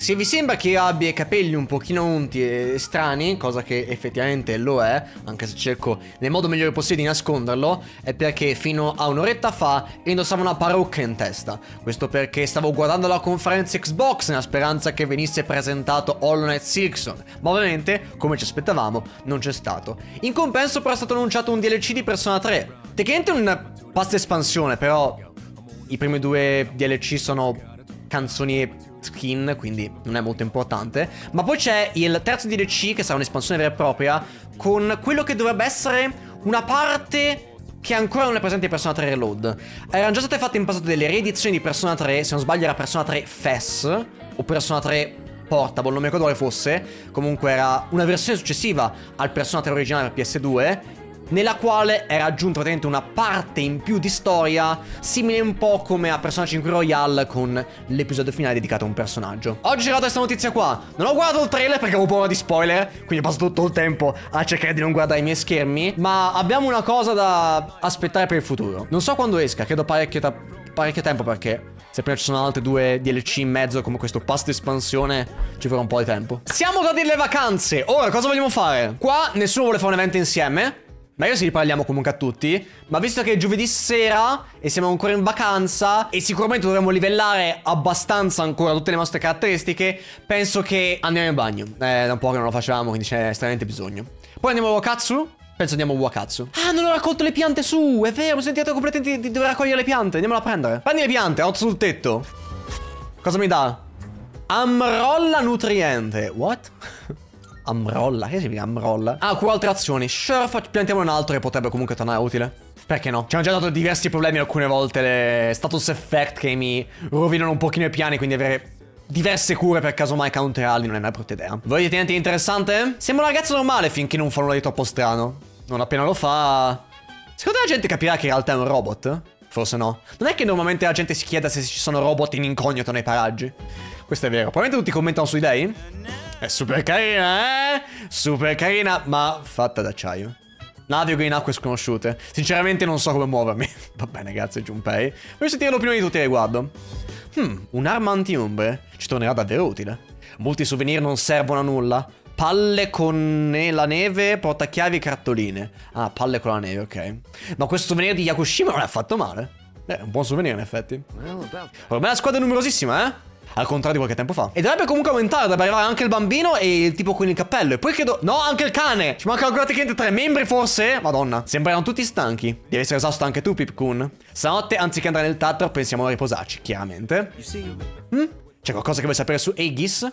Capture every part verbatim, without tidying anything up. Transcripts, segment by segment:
Se vi sembra che io abbia i capelli un pochino unti e strani, cosa che effettivamente lo è, anche se cerco nel modo migliore possibile di nasconderlo, è perché fino a un'oretta fa indossavo una parrucca in testa. Questo perché stavo guardando la conferenza Xbox nella speranza che venisse presentato Hollow Knight Silksong, ma ovviamente, come ci aspettavamo, non c'è stato. In compenso però è stato annunciato un D L C di Persona tre. Tecnicamente un pass espansione, però i primi due D L C sono canzoni e skin, quindi non è molto importante. Ma poi c'è il terzo D L C, che sarà un'espansione vera e propria, con quello che dovrebbe essere una parte che ancora non è presente in Persona tre Reload. Erano già state fatte in passato delle riedizioni di Persona tre, se non sbaglio era Persona tre F E S o Persona tre Portable, non mi ricordo quale fosse. Comunque era una versione successiva al Persona tre originale per P S due, nella quale era aggiunta praticamente una parte in più di storia, simile un po' come a Persona cinque Royale, con l'episodio finale dedicato a un personaggio. Oggi è arrivata questa notizia qua. Non ho guardato il trailer perché avevo paura di spoiler, quindi ho passato tutto il tempo a cercare di non guardare i miei schermi. Ma abbiamo una cosa da aspettare per il futuro. Non so quando esca, credo parecchio, parecchio tempo, perché se prima ci sono altri due D L C in mezzo, come questo pass di espansione, ci vorrà un po' di tempo. Siamo dati alle vacanze. Ora cosa vogliamo fare? Qua nessuno vuole fare un evento insieme. Magari si riparliamo comunque a tutti. Ma visto che è giovedì sera e siamo ancora in vacanza e sicuramente dovremo livellare abbastanza ancora tutte le nostre caratteristiche, penso che andiamo in bagno. Eh, da un po' che non lo facciamo, quindi c'è estremamente bisogno. Poi andiamo a Wakatsu. Penso andiamo a Wakatsu. Ah, non ho raccolto le piante su. È vero, mi sono sentito completamente di dover raccogliere le piante. Andiamola a prendere. Prendi le piante, otto sul tetto. Cosa mi dà? Amrolla nutriente. What? Amrolla, che significa Amrolla? Ah, cura altre azioni. Sure, piantiamo un altro che potrebbe comunque tornare utile. Perché no? Ci hanno già dato diversi problemi alcune volte, le status effect che mi rovinano un pochino i piani, quindi avere diverse cure per caso mai counterarli non è una brutta idea. Volete tenere interessante? Sembra un ragazzo normale finché non fa nulla di troppo strano. Non appena lo fa... Secondo te la gente capirà che in realtà è un robot? Forse no. Non è che normalmente la gente si chieda se ci sono robot in incognito nei paraggi. Questo è vero. Probabilmente tutti commentano su di lei. È super carina, eh? Super carina, ma fatta d'acciaio. Navigo in acque sconosciute. Sinceramente non so come muovermi. Va bene, grazie Junpei. Voglio sentire l'opinione di tutti a riguardo. Hmm, un'arma anti-ombre ci tornerà davvero utile. Molti souvenir non servono a nulla. Palle con la neve, portachiavi e cartoline. Ah, palle con la neve, ok. Ma questo souvenir di Yakushima non è affatto male. Beh, è un buon souvenir in effetti. Ormai la squadra è numerosissima, eh? Al contrario di qualche tempo fa. E dovrebbe comunque aumentare, dovrebbe arrivare anche il bambino e il tipo con il cappello. E poi credo... No, anche il cane! Ci mancano praticamente tre membri forse? Madonna. Sembrano tutti stanchi. Devi essere esausto anche tu, Pip-kun. Stanotte, anziché andare nel teatro, pensiamo a riposarci, chiaramente. Mm? C'è qualcosa che vuoi sapere su Aegis?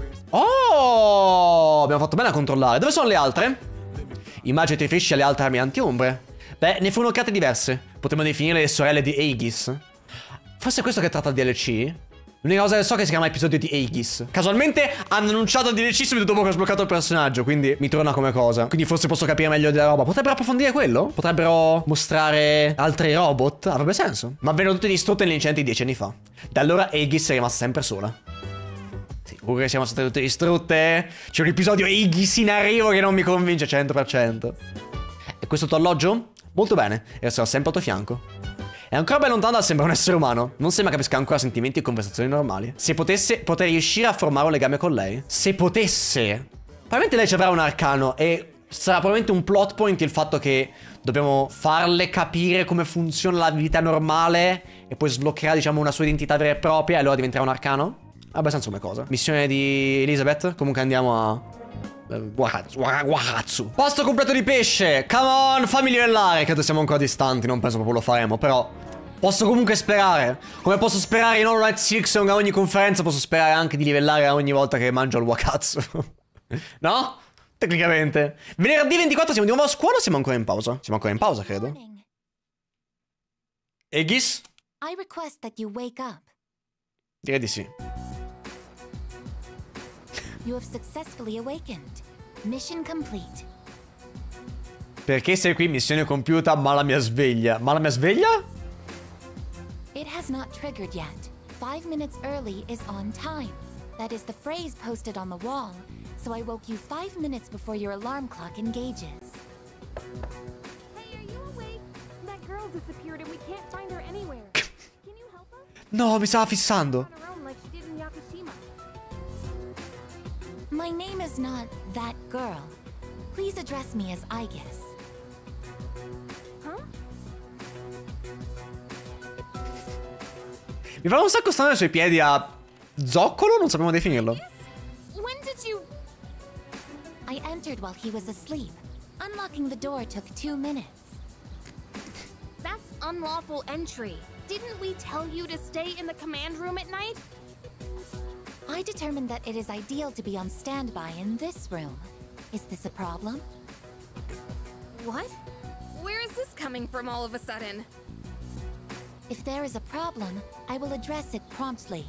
Oh! Abbiamo fatto bene a controllare. Dove sono le altre? Immagino ti riferisci alle altre armi anti-ombre. Beh, ne furono create diverse. Potremmo definire le sorelle di Aegis. Forse è questo che tratta il D L C? L'unica cosa che so è che si chiama episodio di Aegis. Casualmente hanno annunciato il D L C subito dopo che ho sbloccato il personaggio, quindi mi torna come cosa. Quindi forse posso capire meglio della roba. Potrebbero approfondire quello? Potrebbero mostrare altri robot? Avrebbe senso. Ma vennero tutte distrutte nell'incidente di dieci anni fa. Da allora Aegis è rimasta sempre sola. Sicuro che siamo state tutte distrutte? C'è un episodio Aegis in arrivo che non mi convince cento per cento. E questo tuo alloggio? Molto bene, e resterò sempre al tuo fianco. È ancora ben lontano dal sembrare un essere umano. Non sembra capisca ancora sentimenti e conversazioni normali. Se potesse, potrei riuscire a formare un legame con lei. Se potesse. Probabilmente lei ci avrà un arcano e sarà probabilmente un plot point il fatto che dobbiamo farle capire come funziona la vita normale e poi sbloccherà, diciamo, una sua identità vera e propria e allora diventerà un arcano. Abbastanza come cosa. Missione di Elizabeth. Comunque andiamo a... Wakatsu, Wakatsu. Posto completo di pesce. Come on, fammi livellare. Credo siamo ancora distanti, non penso proprio lo faremo, però posso comunque sperare. Come posso sperare in Hollow Knight Silksong a ogni conferenza, posso sperare anche di livellare ogni volta che mangio il Wakatsu. No? Tecnicamente. Venerdì ventiquattro siamo di nuovo a scuola o siamo ancora in pausa? Siamo ancora in pausa, credo. Aegis? I request that you wake up. Direi di sì. You have successfully awakened. Mission complete. Perché sei qui? Missione compiuta, ma la mia sveglia. Ma la mia sveglia? It has not triggered yet. Five minutes early is on time. That is the phrase posted on the wall. So I woke you five minutes before your alarm clock engages. Hey, are you awake? That girl disappeared and we can't find her anywhere. Can you help us? No, mi stava fissando. On her own like she did in Yakushima. My name is not that girl. Please address me as Aegis. Huh? Mi fa un sacco strano i suoi piedi a zoccolo, non sappiamo definirlo. When did you... I entered while he was asleep. Unlocking the door took two minutes. That's unlawful entry. Didn't we tell you to stay in the command room at night? I determined that it is ideal to be on standby in this room. Is this a problem? What? Where is this coming from all of a sudden? If there is a problem, I will address it promptly.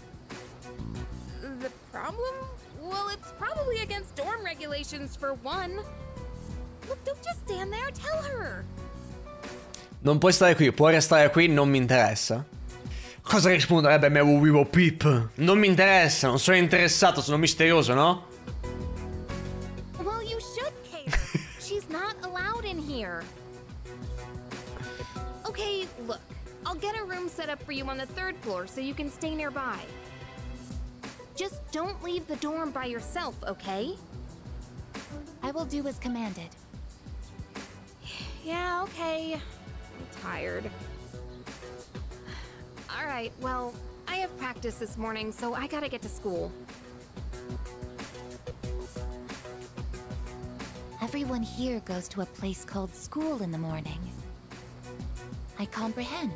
The problem? Well, it's probably against dorm regulations for one. Look, don't just stand there, tell her. Non puoi stare qui, puoi restare qui, non mi interessa. Cosa risponderebbe me Wiwo Pip? Non mi interessa, non sono interessato, sono misterioso, no? Well, you should care. She's not allowed in here. Okay, look. I'll get a room set up for you on the third floor so you can stay nearby. Just don't leave the dorm by yourself, okay? I will do as commanded. Yeah, okay. I'm tired. Alright, well, I have practice this morning, so I gotta get to school. Everyone here goes to a place called school in the morning. I comprehend.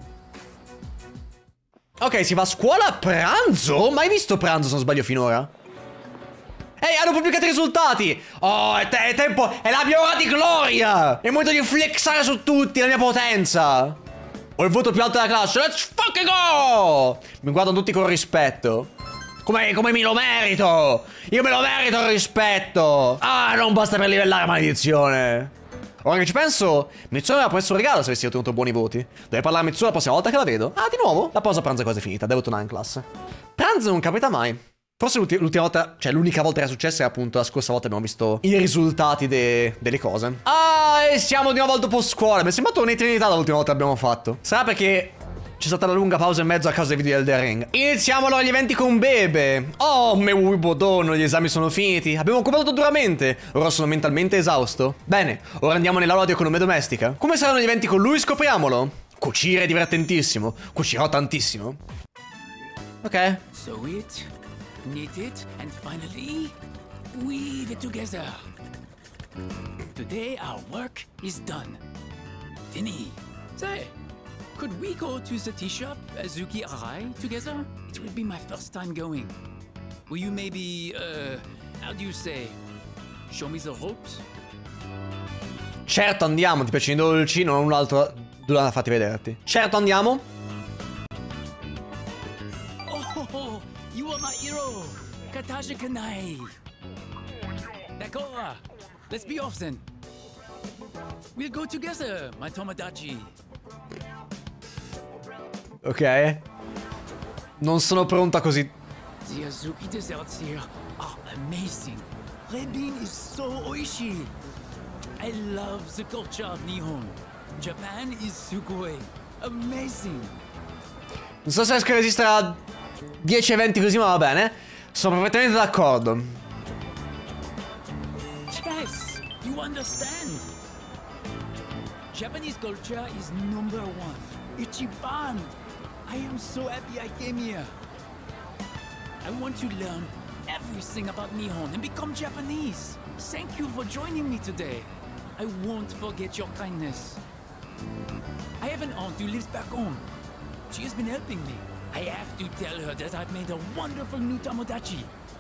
Ok, si va a scuola a pranzo? Mai visto pranzo se non sbaglio finora? Ehi, hanno pubblicato i risultati! Oh, è, te è tempo, è la mia ora di gloria! È il momento di flexare su tutti la mia potenza! Ho il voto più alto della classe, let's fucking go! Mi guardano tutti con rispetto. Come, come me lo merito! Io me lo merito il rispetto! Ah, non basta per livellare, maledizione! Ora che ci penso, Mitsuno mi ha promesso un regalo se avessi ottenuto buoni voti. Dovrei parlare a Mitsuno la prossima volta che la vedo. Ah, di nuovo? La pausa pranzo è quasi finita, devo tornare in classe. Pranzo non capita mai. Forse l'ultima volta, cioè l'unica volta che è successo è appunto la scorsa volta abbiamo visto i risultati de delle cose. Ah, e siamo di nuovo al dopo scuola. Mi è sembrato un'eternità l'ultima volta che abbiamo fatto. Sarà perché c'è stata la lunga pausa in mezzo a causa dei video del The Ring. Iniziamo allora gli eventi con Bebe. Oh, me Wibodono, gli esami sono finiti. Abbiamo combattuto duramente. Ora sono mentalmente esausto. Bene, ora andiamo nell'aula di economia domestica. Come saranno gli eventi con lui? Scopriamolo. Cucire è divertentissimo. Cucirò tantissimo. Ok. Sew it, knit it, and finally weave it together. Today our work is done. Dinny, say, could we go to the tea shop, Azuki Arai, together? It will be my first time going. Will you maybe, uh, how do you say, show me the ropes? Certo andiamo, ti piacciono i dolci, non ho un altro da farti vederti. Certo andiamo. Oh, you are my hero, Kataja Kanai. D'accord, let's be off then. We'll go together, my Tomodachi. Ok. Non sono pronta così. The Azuki desserts here are amazing. Red bean is so oishi. I love the culture of Nihon. Japan is sugoi. Amazing. Non so se riesco a resistere a dieci eventi così, ma va bene. Sono perfettamente d'accordo. Yes, you understand. Japanese culture is number one. Ichiban. I am so happy I came here. I want to learn everything about Nihon and become Japanese. Thank you for joining me today. I won't forget your kindness. I have an aunt who lives back home. She has been helping me. I have to tell her that I've made a wonderful new Tomodachi.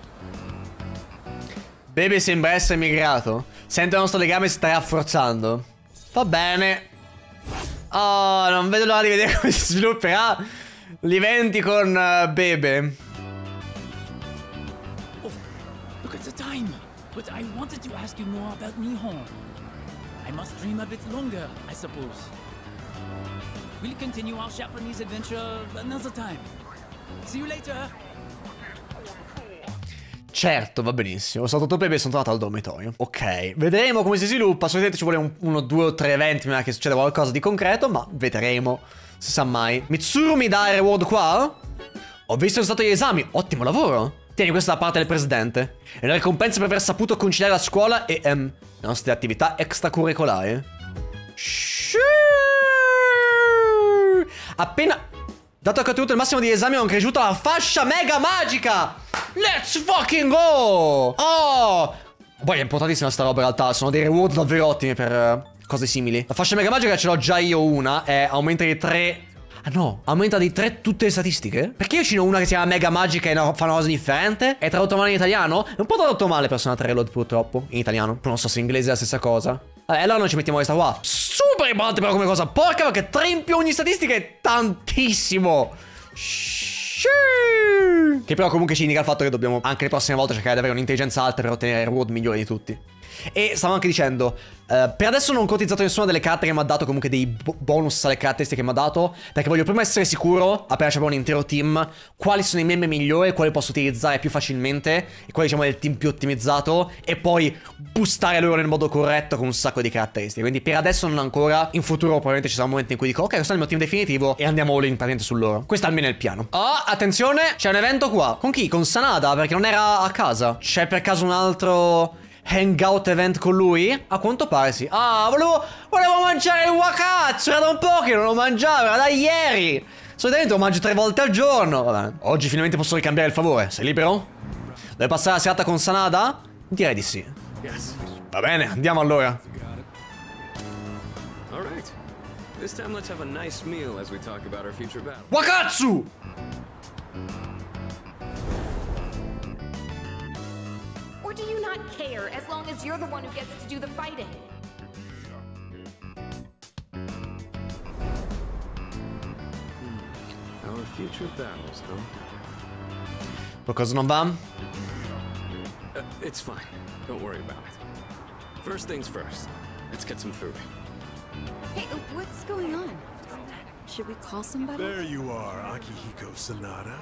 Bebe sembra essere migrato. Sento il nostro legame si sta rafforzando. Va bene. Oh, non vedo l'ora di vedere come si svilupperà gli eventi con uh, Bebe. Oh, look at the time. But I wanted to ask you more about Nihon. I must dream a bit longer, I suppose. We'll continue our Japanese adventure another time. See you later. Certo, va benissimo. Ho saltato Bebe e sono tornato al dormitorio. Ok, vedremo come si sviluppa. Solitamente ci vuole un, uno, due o tre eventi prima che succeda qualcosa di concreto, ma vedremo. Si sa mai. Mitsuru mi dà il reward qua? Ho visto il risultato degli esami. Ottimo lavoro. Tieni, questa da parte del presidente. E la ricompensa per aver saputo conciliare la scuola e ehm, le nostre attività extracurricolari. Shhh. Appena dato che ho ottenuto il massimo di esami, ho cresciuto la fascia mega magica. Let's fucking go. Oh. Poi è importantissima sta roba in realtà. Sono dei reward davvero ottimi per uh, cose simili. La fascia mega magica ce l'ho già io una. E aumenta di tre. Ah no, aumenta di tre tutte le statistiche? Perché io ce n'ho una che si chiama Mega Magica e no, fa una cosa differente? È tradotto male in italiano? È un po' tradotto male Persona tre Reload purtroppo, in italiano. Non so se in inglese è la stessa cosa. Vabbè, allora noi ci mettiamo questa qua. Super importante però come cosa. Porca, perché tre in più ogni statistica è tantissimo. Shhh. Che però comunque ci indica il fatto che dobbiamo anche le prossime volte cercare di avere un'intelligenza alta per ottenere il reward migliore di tutti. E stavo anche dicendo, uh, per adesso non ho cotizzato nessuna delle carte che mi ha dato, comunque dei bo bonus alle caratteristiche che mi ha dato, perché voglio prima essere sicuro, appena c'è un intero team, quali sono i membri migliori, quali posso utilizzare più facilmente, e quali diciamo è il team più ottimizzato, e poi boostare loro nel modo corretto con un sacco di caratteristiche. Quindi per adesso non ancora, in futuro probabilmente ci sarà un momento in cui dico ok, questo è il mio team definitivo e andiamo all in praticamente su loro. Questo almeno è il piano. Oh, attenzione, c'è un evento qua. Con chi? Con Sanada, perché non era a casa. C'è per caso un altro hangout event con lui? A quanto pare sì. Ah, volevo, volevo mangiare il wakatsu. Era da un po' che non lo mangiavo, era da ieri. Solitamente lo mangio tre volte al giorno. Vabbè, oggi finalmente posso ricambiare il favore. Sei libero? Devi passare la serata con Sanada? Direi di sì. Yes. Va bene, andiamo allora. All right. This time let's have a nice meal as we talk about our future battle. Wakatsu! Or do you not care as long as you're the one who gets to do the fighting? Hmm. Our future battles, huh? Qualcosa non va? Uh, it's fine. Don't worry about it. First things first. Let's get some food. Hey, what's going on? Should we call somebody? There you are, Akihiko Sanada.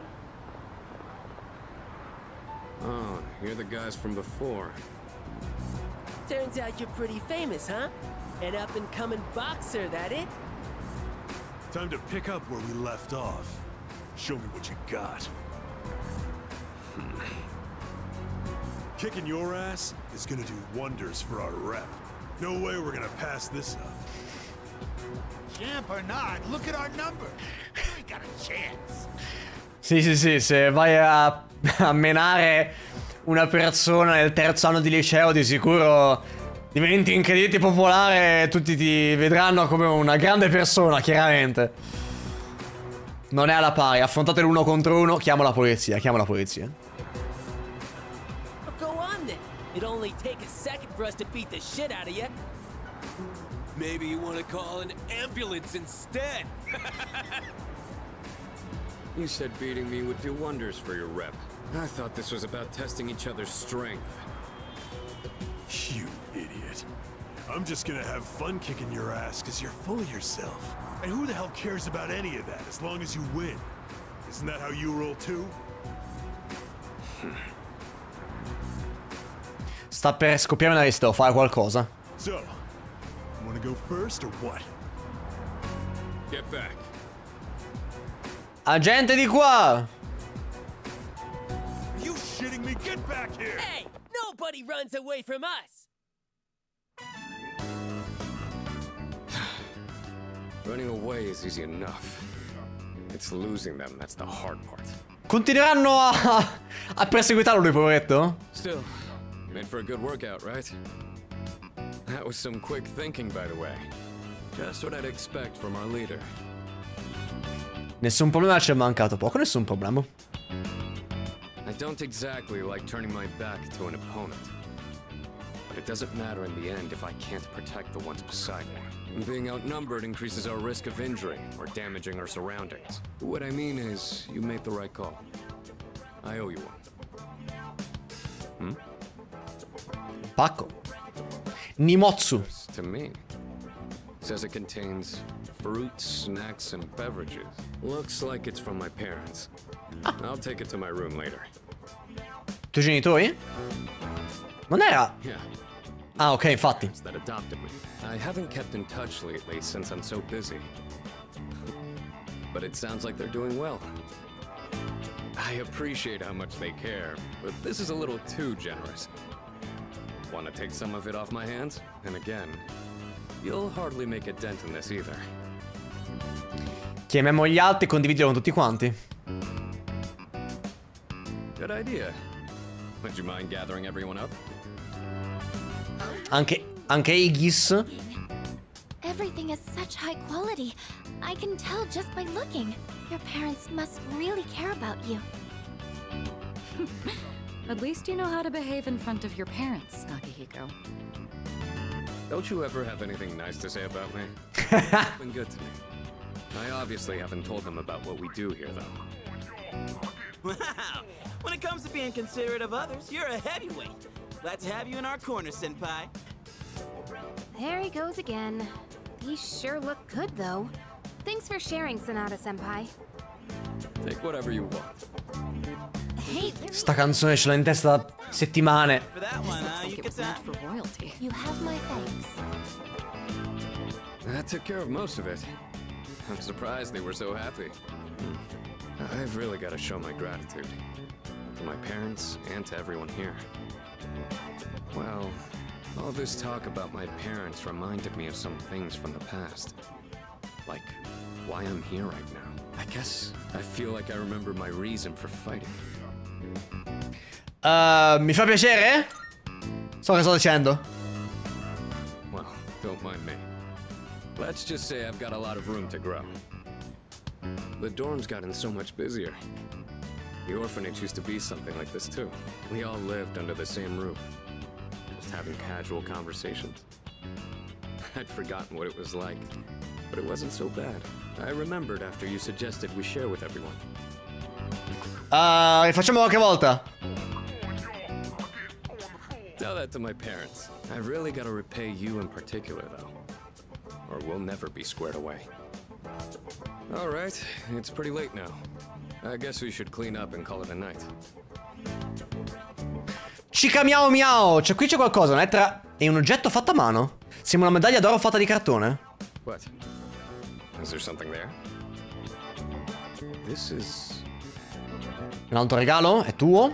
Oh, you're the guys from before. Turns out you're pretty famous, huh? An up-and-coming boxer, that it? Time to pick up where we left off. Show me what you got. Kicking your ass is gonna do wonders for our rep. No way we're gonna pass this up. Champ or not, look at our number. We ain't got a chance. Sì, sì, sì, se vai a, a menare una persona nel terzo anno di liceo di sicuro diventi incredibile popolare e tutti ti vedranno come una grande persona, chiaramente. Non è alla pari, affrontate l'uno contro uno, chiamo la polizia, chiamo la polizia. Go on then. It'd only take a second for us to beat the shit out of you. Maybe you want to call an ambulance instead. You said beating me would do wonders for your rep. I thought this was about testing each other's strength. You idiot. I'm just gonna have fun kicking your ass because you're full of yourself. And who the hell cares about any of that as long as you win? Isn't that how you roll too? Sta per scoppiare una lista o fare qualcosa. So, wanna go first or what? Get back. Agente di qua! Are you shitting me? Get back here! Hey, nobody runs away from us. Running away is easy enough. It's losing them that's the hard part. Continueranno a, a perseguitarlo lui, poveretto? Still, made for a good workout, right? That was some quick thinking, by the way. Just what I'd expect from our leader. Nessun problema, ci è mancato poco, nessun problema. I don't exactly like turning my back to an opponent. But it doesn't matter in the end if I can't protect the ones beside me. Being outnumbered increases our risk of injury or damaging our surroundings. What I mean is, you made the right call. I owe you one. Hmm? Pacco. Nimotsu. To me. Says it contains fruits, snacks, and beverages. Looks like it's from my parents. Ah. I'll take it to my room later. Tuoi genitori? Non era... Yeah. Ah, ok, infatti. That adopted me. I haven't kept in touch lately since I'm so busy. But it sounds like they're doing well. I appreciate how much they care, but this is a little too generous. Want to take some of it off my hands? And again, you'll hardly make a dent in this either. Chiamiamo gli altri e condividiamo con tutti quanti. Good idea. Would you mind gathering everyone up? Anche, anche Iggy's. Everything is such high quality. I can tell just by looking. Your parents must really care about you. At least you know how to behave in front of your parents, Akihiko. Don't you ever have anything nice to say about me? Been good to me. I obviously haven't told them about what we do here, though. Wow! When it comes to being considerate of others, you're a heavyweight. Glad to have you in our corner, Senpai. There he goes again. These sure look good, though. Thanks for sharing, Sanada-senpai. Take whatever you want. Hey, Sta canzone ce l'ho in testa da settimane. For that one, uh, you get that. For royalty. You have my thanks. That took care of most of it. I'm surprised they were so happy. I've really got to show my gratitude. To my parents and to everyone here. Well, all this talk about my parents reminded me of some things from the past. Like, why I'm here right now. I guess I feel like I remember my reason for fighting. Uh, mi fa piacere? So che sto dicendo. Well, don't mind me. Let's just say I've got a lot of room to grow. The dorm's gotten so much busier. The orphanage used to be something like this too. We all lived under the same roof, just having casual conversations. I'd forgotten what it was like, but it wasn't so bad. I remembered after you suggested we share with everyone. Uh, rifacciamo qualche volta. Tell that to my parents. I've really got to repay you in particular, though, or we'll never be squared away. All right, it's pretty late now. I guess we should clean up and call it a night. Chica miao miao. Cioè qui c'è qualcosa. Una lettera e un oggetto fatto a mano. Sembra una medaglia d'oro fatta di cartone. What? Is there something there? This is... Un altro regalo? È tuo?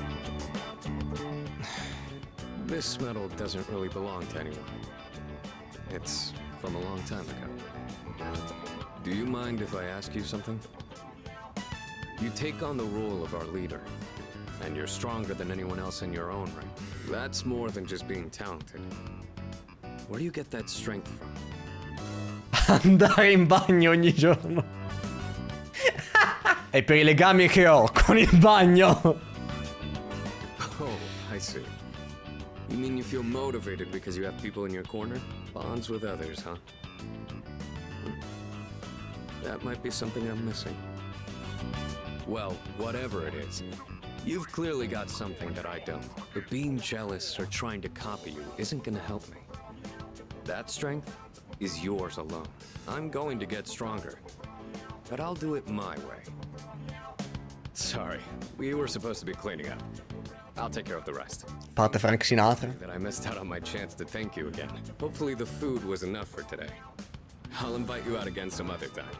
This medal doesn't really belong to anyone. It's from a long time ago. Do you mind if I ask you something? You take on the role of our leader, and you're stronger than anyone else in your own right. That's more than just being talented. Where do you get that strength from? Andare in bagno ogni giorno. E per i legami che ho con il bagno. Oh, I see. You mean you feel motivated because you have people in your corner? Bonds with others, huh? That might be something I'm missing. Well, whatever it is, you've clearly got something that I don't. But being jealous or trying to copy you isn't gonna help me. That strength is yours alone. I'm going to get stronger, but I'll do it my way. Sorry, we were supposed to be cleaning up. I'll take care of the rest. Parte Frank Sinatra. That I missed out on my chance to thank you again. Hopefully the food was enough for today. I'll invite you out again some other time.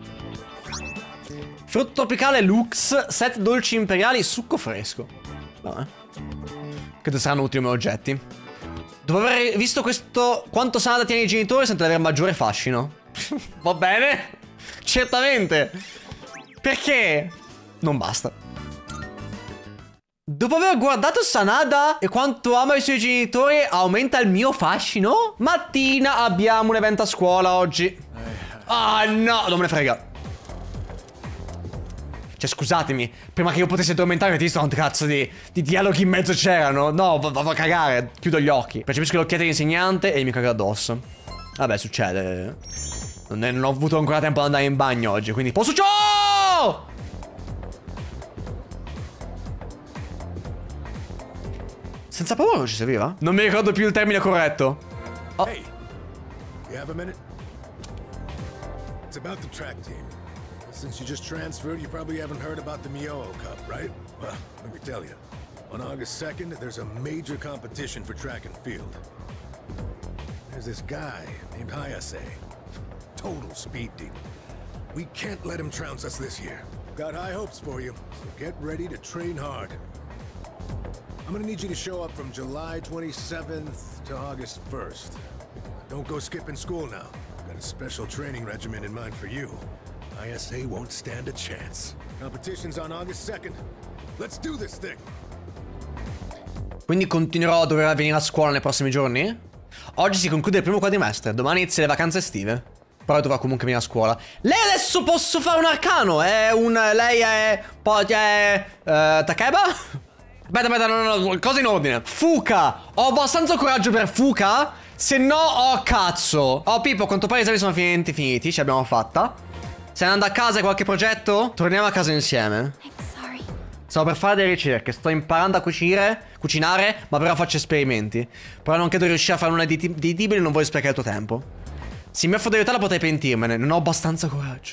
Frutto tropicale Lux, set dolci imperiali, succo fresco. Vabbè. Credo saranno utili come oggetti. Dopo aver visto questo, quanto Sanada tiene i genitori, sento di avere maggiore fascino. Va bene? Certamente. Perché? Non basta. Dopo aver guardato Sanada e quanto ama i suoi genitori, aumenta il mio fascino? Mattina abbiamo un evento a scuola oggi. Ah no, non me ne frega. Cioè scusatemi, prima che io potessi addormentarmi avete visto quanto cazzo di, di dialoghi in mezzo c'erano? No, vado a cagare, chiudo gli occhi. Percepisco le occhiate dell'insegnante e mi cago addosso. Vabbè, succede. Non, è, non ho avuto ancora tempo di andare in bagno oggi, quindi posso... Oh! Senza paura non ci serviva? Non mi ricordo più il termine corretto. Oh. Hey, you have a minute? It's about the track team. Since you just transferred, you probably haven't heard about the Miyoo Cup, right? Well, let me tell you. On August second, there's a major competition for track and field. There's this guy named Hayase. Total speed demon. We can't let him trounce us this year. got high hopes for you, so get ready to train hard. I'm gonna need you to show up from July twenty-seventh to August first. Don't go skipping school now. Got a special training regimen in mind for you. I S A won't stand a chance. Competition's on August second. Let's do this thing. Quindi continuerò a dover venire a scuola nei prossimi giorni? Oggi si conclude il primo quadrimestre, domani inizia le vacanze estive. Però dovrà comunque venire a scuola. Lei adesso posso fare un arcano? È un... Lei è... Poi è... Uh, Takeba? Aspetta, aspetta, no, no, no, cose in ordine. Fuka. Ho abbastanza coraggio per Fuka? Se no, oh cazzo. Oh Pippo, a quanto pare i esami sono finiti, finiti. Ce l'abbiamo fatta. Stai andando a casa qualche progetto? Torniamo a casa insieme. Stavo per fare delle ricerche, sto imparando a cucire, cucinare, ma però faccio esperimenti. Però non credo di riuscire a fare una di editibile, non voglio sprecare il tuo tempo. Se mi offro di aiutarla potrei pentirmene, non ho abbastanza coraggio.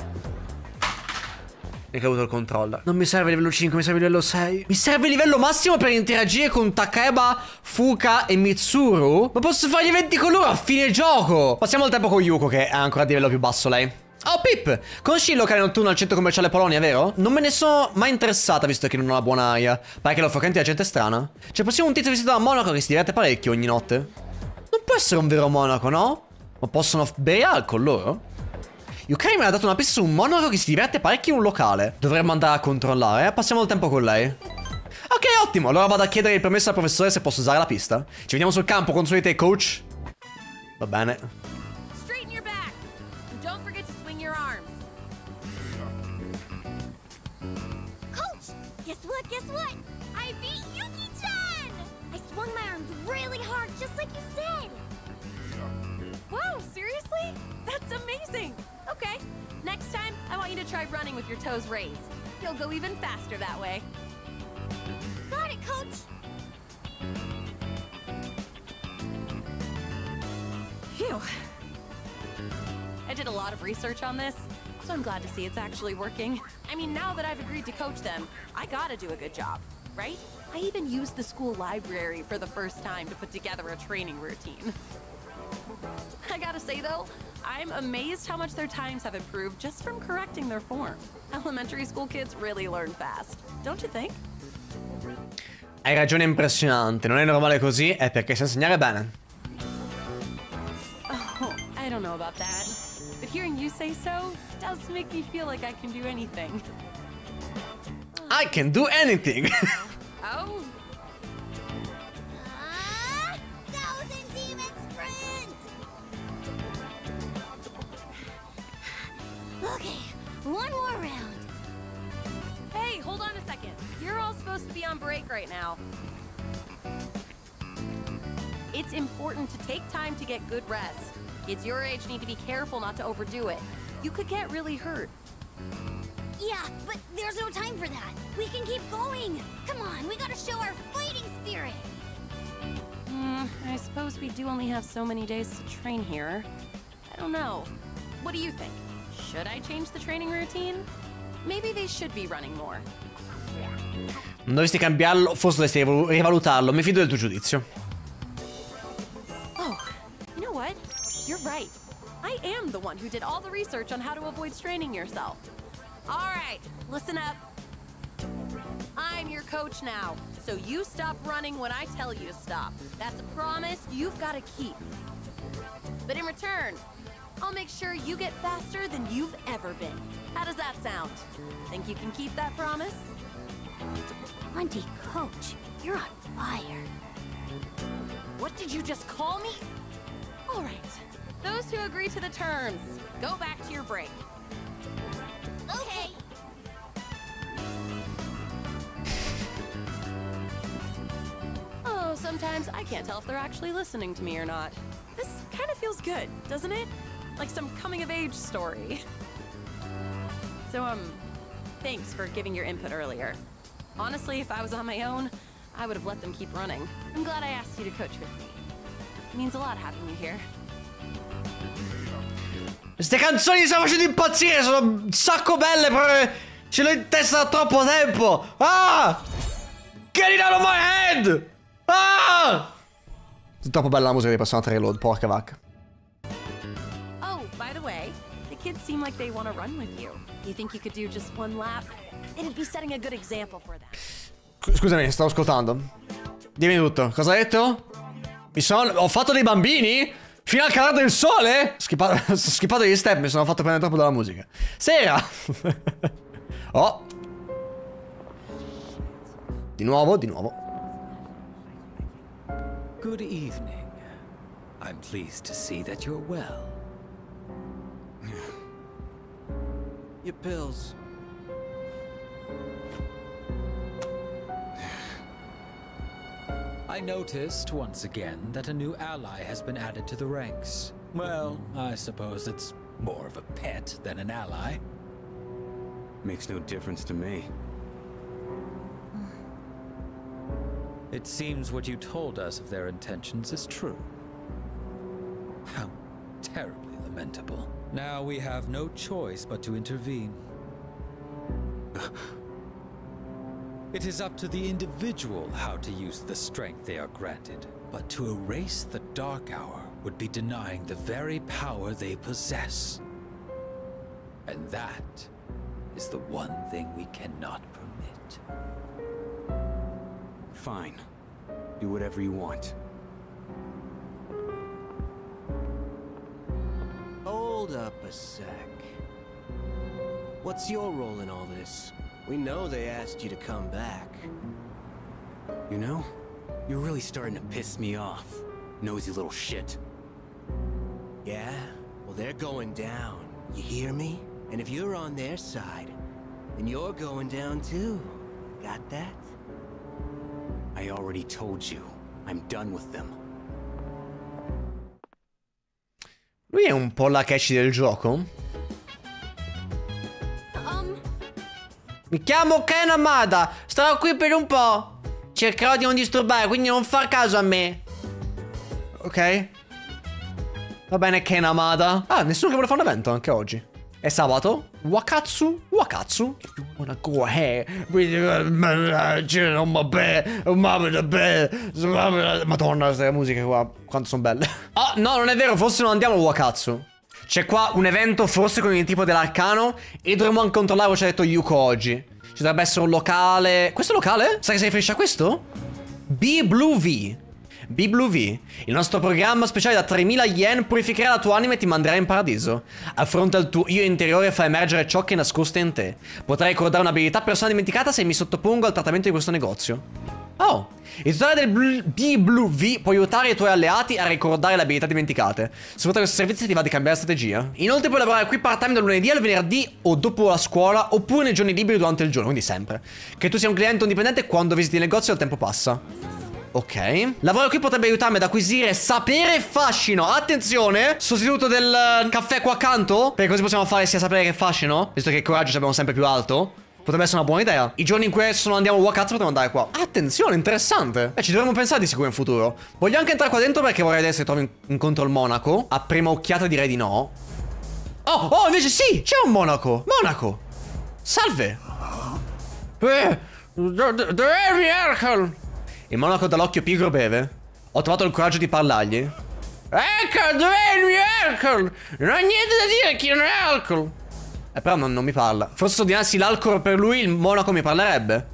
Mi è caduto il controller. Non mi serve livello cinque, mi serve livello sei. Mi serve il livello massimo per interagire con Takeba, Fuka e Mitsuru? Ma posso fare gli eventi con loro a fine gioco? Passiamo il tempo con Yuko, che è ancora a livello più basso lei. Oh Pip, conosci il locale notturno al centro commerciale Polonia, vero? Non me ne sono mai interessata visto che non ho una buona aria. Pare che lo frequenti la gente strana. C'è possiamo un tizio vestito da monaco che si diverte parecchio ogni notte. Non può essere un vero monaco, no? Ma possono bere alcol loro? Yukari mi ha dato una pista su un monaco che si diverte parecchio in un locale. Dovremmo andare a controllare, eh? Passiamo il tempo con lei. Ok, ottimo, allora vado a chiedere il permesso al professore se posso usare la pista. Ci vediamo sul campo, contro di te, coach. Va bene. Guess what? I beat Yuki-chan! I swung my arms really hard, just like you said. Wow, seriously? That's amazing! Okay, next time, I want you to try running with your toes raised. You'll go even faster that way. Got it, Coach! Phew. I did a lot of research on this, so I'm glad to see it's actually working. I mean, now that I've agreed to coach them, I gotta do a good job, right? I even used the school library for the first time to put together a training routine. I gotta say though, I'm amazed how much their times have improved just from correcting their form. Elementary school kids really learn fast, don't you think? Hai ragione, impressionante. Non è normale così, è perché sa insegnare bene. Oh, I don't know about that. But hearing you say so does make me feel like I can do anything. I can do anything. Oh. Ah, thousand demon sprint. Okay, one more round. Hey, hold on a second. You're all supposed to be on break right now. It's important to take time to get good rest. Kids your age need to be careful not to overdo it. You could get really hurt. Yeah, but there's no time for that. We can keep going. Come on, we gotta show our fighting spirit. Hmm, I suppose we do only have so many days to train here. I don't know. What do you think? Should I change the training routine? Maybe they should be running more. Non dovresti cambiarlo, forse dovresti rivalutarlo. Mi fido del tuo giudizio. Oh, you know what? You're right. I am the one who did all the research on how to avoid straining yourself. All right, listen up. I'm your coach now, so you stop running when I tell you to stop. That's a promise you've got to keep. But in return, I'll make sure you get faster than you've ever been. How does that sound? Think you can keep that promise? Auntie Coach, you're on fire. What did you just call me? All right, those who agree to the terms, go back to your break. Okay. Oh, sometimes I can't tell if they're actually listening to me or not. This kind of feels good, doesn't it? Like some coming-of-age story. So, um, thanks for giving your input earlier. Honestly, if I was on my own, I would have let them keep running. I'm glad I asked you to coach with me. It means a lot having you here. Queste canzoni mi stanno facendo impazzire, sono un sacco belle, però ce l'ho in testa da troppo tempo. Ah! Get it out of my head! Ah! È troppo bella la musica di Persona tre Reload, porca vacca. Oh, by the way, the kids seem like they want to run with you. You think you could do just one lap? It'd be setting a good example for them. Scusami, stavo ascoltando. Dimmi tutto. Cosa hai detto? Mi sono... Ho fatto dei bambini? Fino al calare del sole? Schippato, schippato gli step, mi sono fatto prendere troppo dalla musica. Sera! Oh. Di nuovo, di nuovo. Good evening. I'm pleased to see that you're well. Your pills. I noticed once again that a new ally has been added to the ranks. Well, I suppose it's more of a pet than an ally. Makes no difference to me. It seems what you told us of their intentions is true. How terribly lamentable. Now we have no choice but to intervene. It is up to the individual how to use the strength they are granted. But to erase the Dark Hour would be denying the very power they possess. And that is the one thing we cannot permit. Fine. Do whatever you want. Hold up a sec. What's your role in all this? We know they asked you to come back. You know, you're really starting to piss me off, nosy little shit. Yeah? Well, they're going down. You hear me? And if you're on their side, then you're going down too. Got that? I already told you. I'm done with them. Lui è un po' la Keshi del gioco. Um. Mi chiamo Ken Hamada. Starò qui per un po'. Cercherò di non disturbare, quindi non far caso a me. Ok? Va bene, Ken Hamada. Ah, nessuno che vuole fare un evento anche oggi. È sabato? Wakatsu? Wakatsu? You wanna go ahead? Madonna, queste musiche qua, quanto sono belle. Ah, no, non è vero, forse non andiamo a Wakatsu. C'è qua un evento, forse con il tipo dell'arcano, e dovremmo anche controllare cosa ci ha detto Yuko oggi. Ci dovrebbe essere un locale... Questo locale? Sai che si riferisce a questo? B Blue V. B Blue V, il nostro programma speciale da tremila yen purificherà la tua anima e ti manderà in paradiso. Affronta il tuo io interiore e fa emergere ciò che è nascosto in te. Potrai ricordare un'abilità personale dimenticata se mi sottopongo al trattamento di questo negozio. Oh, il tutorial del B Blue V può aiutare i tuoi alleati a ricordare le abilità dimenticate. Sfrutta questo servizio e ti va di cambiare strategia. Inoltre puoi lavorare qui part-time dal lunedì al venerdì o dopo la scuola, oppure nei giorni liberi durante il giorno, quindi sempre. Che tu sia un cliente o dipendente, quando visiti il negozio il tempo passa. Ok. Lavorare qui potrebbe aiutarmi ad acquisire sapere e fascino. Attenzione, sostituto del uh, caffè qua accanto, perché così possiamo fare sia sapere che fascino, visto che il coraggio ce l'abbiamo sempre più alto. Potrebbe essere una buona idea. I giorni in cui adesso non andiamo a Wakatsu potremmo andare qua. Attenzione, interessante. Eh, ci dovremmo pensare di sicuro in futuro. Voglio anche entrare qua dentro perché vorrei vedere se trovo in incontro il monaco. A prima occhiata direi di no. Oh, oh, invece sì, c'è un monaco. Monaco, salve. Eh, Drevi Erkel. Il monaco dall'occhio pigro beve. Ho trovato il coraggio di parlargli. Ecco, Drevi Erkel. Non ha niente da dire chi non è alcol. Eh, però non, non mi parla. Forse se ordinassi l'alcol per lui, il monaco mi parlerebbe.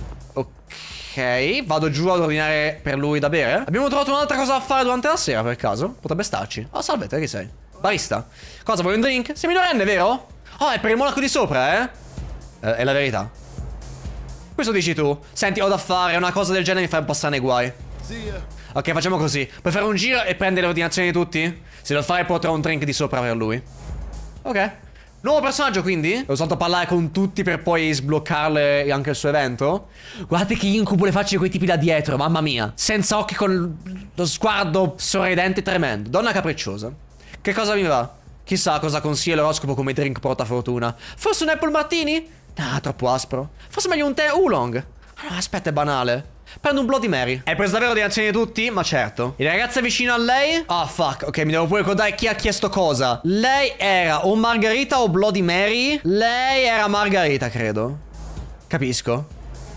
Ok, vado giù ad ordinare per lui da bere. Abbiamo trovato un'altra cosa da fare durante la sera, per caso? Potrebbe starci. Oh, salve, te chi sei? Barista. Cosa, vuoi un drink? Sei minorenne, vero? Oh, è per il monaco di sopra, eh? eh è la verità. Questo dici tu. Senti, ho da fare, una cosa del genere mi fa passare nei guai. Ok, facciamo così. Puoi fare un giro e prendere le ordinazioni di tutti? Se lo fai, potrò un drink di sopra per lui. Ok. Nuovo personaggio quindi? Ho soltanto parlare con tutti per poi sbloccarle anche il suo evento. Guardate che incubo le facce di quei tipi da dietro, mamma mia. Senza occhi, con lo sguardo sorridente tremendo. Donna capricciosa. Che cosa mi va? Chissà cosa consiglia l'oroscopo come drink porta fortuna. Forse un apple martini? Ah, troppo aspro. Forse meglio un tè oolong. Ah, no, aspetta, è banale. Prendo un Bloody Mary. Hai preso davvero ordinazioni di tutti? Ma certo. Il ragazzo è vicino a lei? Ah, oh, fuck. Ok, mi devo pure ricordare chi ha chiesto cosa. Lei era o Margarita o Bloody Mary. Lei era Margarita, credo. Capisco.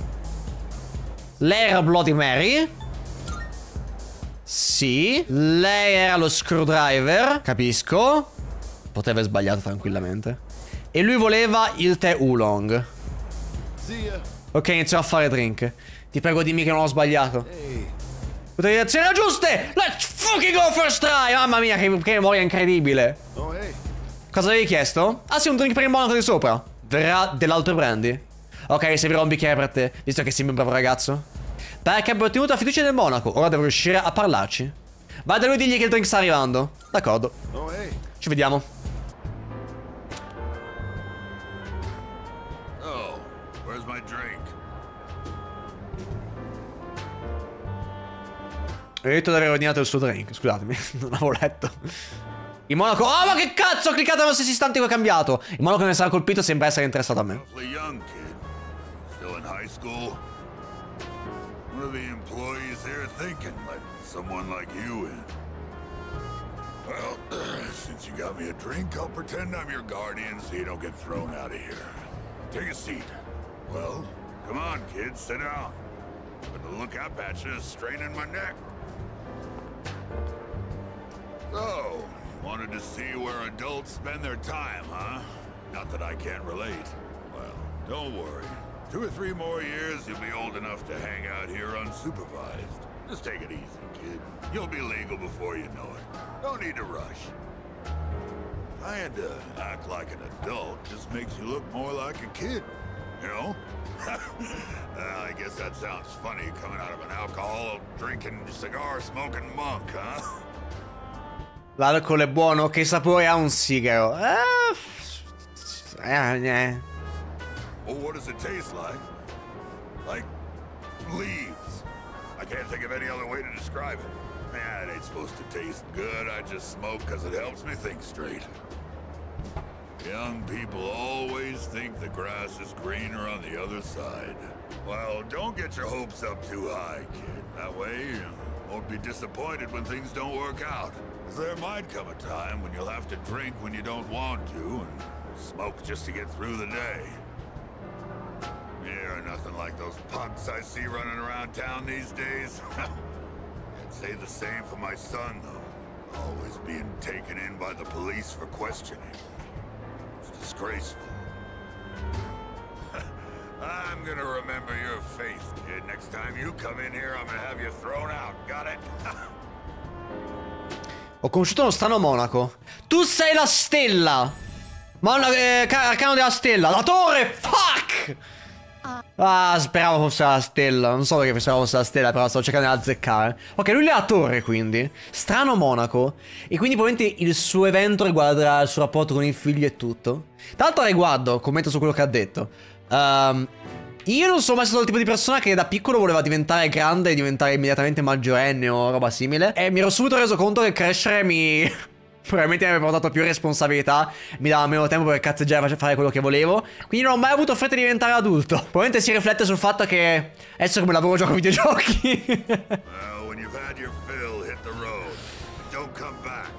Lei era Bloody Mary. Sì. Lei era lo screwdriver. Capisco. Poteva aver sbagliato tranquillamente. E lui voleva il tè oolong. Ok, inizio a fare drink. Ti prego dimmi che non ho sbagliato. Tutte le reazioni giuste. Let's fucking go first try. Mamma mia, che, che memoria incredibile. Cosa avevi chiesto? Ah sì, un drink per il monaco di sopra. Verrà dell'altro brandy. Ok, servirò un bicchiere per te, visto che sei un bravo ragazzo. Perché abbia ottenuto la fiducia del monaco. Ora devo riuscire a parlarci. Vai da lui e digli che il drink sta arrivando. D'accordo. Ci vediamo. Oh, where's my drink? Ho detto di aver ordinato il suo drink. Scusatemi, non avevo letto. Il monaco... Oh, ma che cazzo! Ho cliccato nello stesso istante che ho cambiato. Il monaco che ne sarà colpito sembra essere interessato a me. What are the employees here thinking, let someone like you in? Well, since you got me a drink, I'll pretend I'm your guardian so you don't get thrown out of here. Take a seat. Well, come on, kids, sit down. But the look up at you is straining my neck. So, you wanted to see where adults spend their time, huh? Not that I can't relate. Well, don't worry. Two or three more years, you'll be old enough to hang out here unsupervised. Just take it easy, kid. You'll be legal before you know it. Don't need to rush. Trying to act like an adult just makes you look more like a kid, you know? uh, I guess that sounds funny coming out of an alcohol-drinking, cigar-smoking monk, huh? L'alcol è buono? Che sapore ha un sigaro? Eh... Eh... eh. Well, what does it taste like? Like leaves. I can't think of any other way to describe it. Yeah, it ain't supposed to taste good. I just smoke because it helps me think straight. Young people always think the grass is greener on the other side. Well, don't get your hopes up too high, kid. That way you won't be disappointed when things don't work out. Because there might come a time when you'll have to drink when you don't want to and smoke just to get through the day. You're nothing like those punks I see running around town these days. I'd say the same for my son, though. Always being taken in by the police for questioning. It's disgraceful. I'm gonna remember your face, kid. Next time you come in here, I'm gonna have you thrown out. Got it? Ho conosciuto uno strano monaco. Tu sei la stella! Mon eh, arcano della stella. La torre! Fuck! Ah, speravo fosse la stella. Non so perché speravo fosse la stella, però stavo cercando di azzeccare. Ok, lui è la torre, quindi. Strano monaco. E quindi probabilmente il suo evento riguarderà il suo rapporto con il figlio e tutto. Tra l'altro riguardo, commento su quello che ha detto. um, Io non sono mai stato il tipo di persona che da piccolo voleva diventare grande e diventare immediatamente maggiorenne o roba simile. E mi ero subito reso conto che crescere mi... probabilmente mi aveva portato più responsabilità, mi dava meno tempo per cazzeggiare e fare quello che volevo. Quindi non ho mai avuto fretta di diventare adulto. Probabilmente si riflette sul fatto che adesso come lavoro gioco a videogiochi. Well, when you've had your fill, hit the road. Don't come back.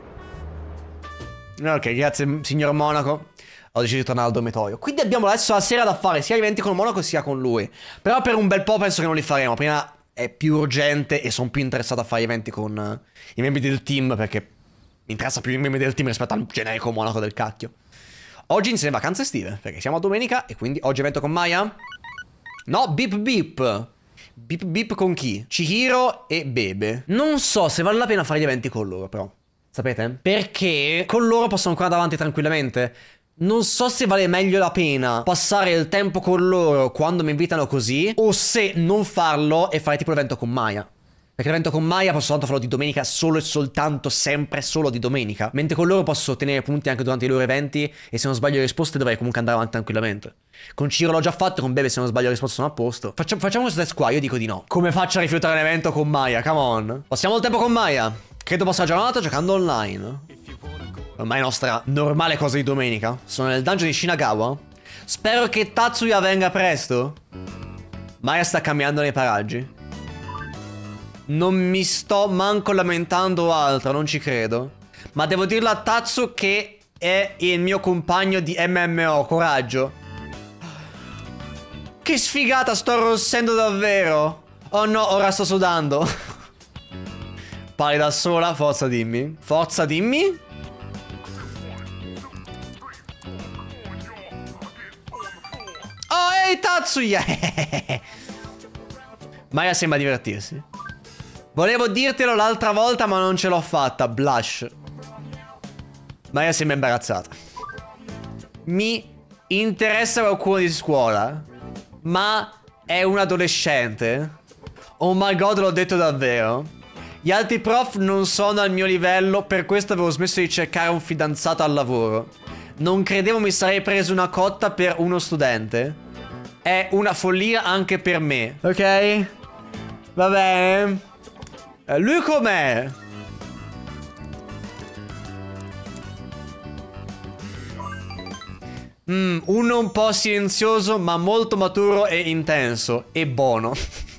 Ok, grazie signor monaco. Ho deciso di tornare al dormitorio. Quindi abbiamo adesso la sera da fare sia eventi con il monaco sia con lui. Però per un bel po' penso che non li faremo. Prima è più urgente e sono più interessato a fare eventi con uh, i membri del team, perché mi interessa più i membri del team rispetto al generico monaco del cacchio. Oggi insieme vacanze estive, perché siamo a domenica e quindi oggi evento con Maya? No, Bip Bip. Bip Bip con chi? Chihiro e Bebe. Non so se vale la pena fare gli eventi con loro, però. Sapete? Perché con loro posso ancora andare avanti tranquillamente. Non so se vale meglio la pena passare il tempo con loro quando mi invitano così, o se non farlo e fare tipo l'evento con Maya. Perché l'evento con Maya posso soltanto farlo di domenica, solo e soltanto, sempre solo di domenica. Mentre con loro posso ottenere punti anche durante i loro eventi, e se non sbaglio le risposte dovrei comunque andare avanti tranquillamente. Con Ciro l'ho già fatto, con Bebe se non sbaglio le risposte sono a posto. Facciamo, facciamo questo test qua, io dico di no. Come faccio a rifiutare un evento con Maya? Come on. Passiamo il tempo con Maya. Credo passa la giornata giocando online. Ormai è nostra normale cosa di domenica. Sono nel dungeon di Shinagawa. Spero che Tatsuya venga presto. Maya sta cambiando nei paraggi. Non mi sto manco lamentando o altro, non ci credo. Ma devo dirlo a Tatsu che è il mio compagno di M M O, coraggio. Che sfigata, sto arrossendo davvero. Oh no, ora sto sudando. Parli da sola, forza dimmi. Forza dimmi. di Tatsuya! Maya sembra divertirsi. Volevo dirtelo l'altra volta ma non ce l'ho fatta. Blush. Maya sembra imbarazzata. Mi interessa qualcuno di scuola, ma è un adolescente? Oh my god, l'ho detto davvero. Gli altri prof non sono al mio livello, per questo avevo smesso di cercare un fidanzato al lavoro. Non credevo mi sarei preso una cotta per uno studente. È una follia anche per me, ok? Va bene. Eh, lui com'è? Mm, uno un po' silenzioso ma molto maturo e intenso. E buono.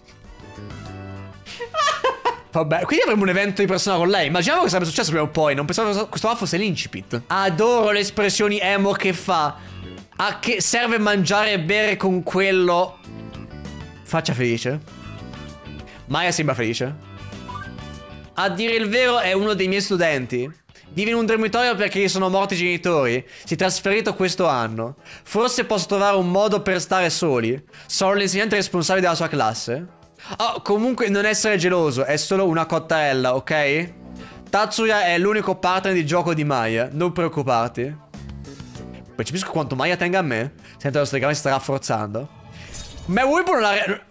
Vabbè, quindi avremo un evento di persona con lei. Immaginiamo che sarebbe successo prima o poi. Non pensavo che questo fosse l'incipit. Adoro le espressioni emo che fa. A che serve mangiare e bere con quello? Faccia felice. Maya sembra felice. A dire il vero è uno dei miei studenti. Vive in un dormitorio perché gli sono morti i genitori. Si è trasferito questo anno. Forse posso trovare un modo per stare soli. Sono l'insegnante responsabile della sua classe. Oh, comunque non essere geloso. È solo una cottarella, ok? Tatsuya è l'unico partner di gioco di Maya. Non preoccuparti. Percepisco quanto Maya tenga a me. Sento lo legame si sta rafforzando. Mea Weibo non ha re...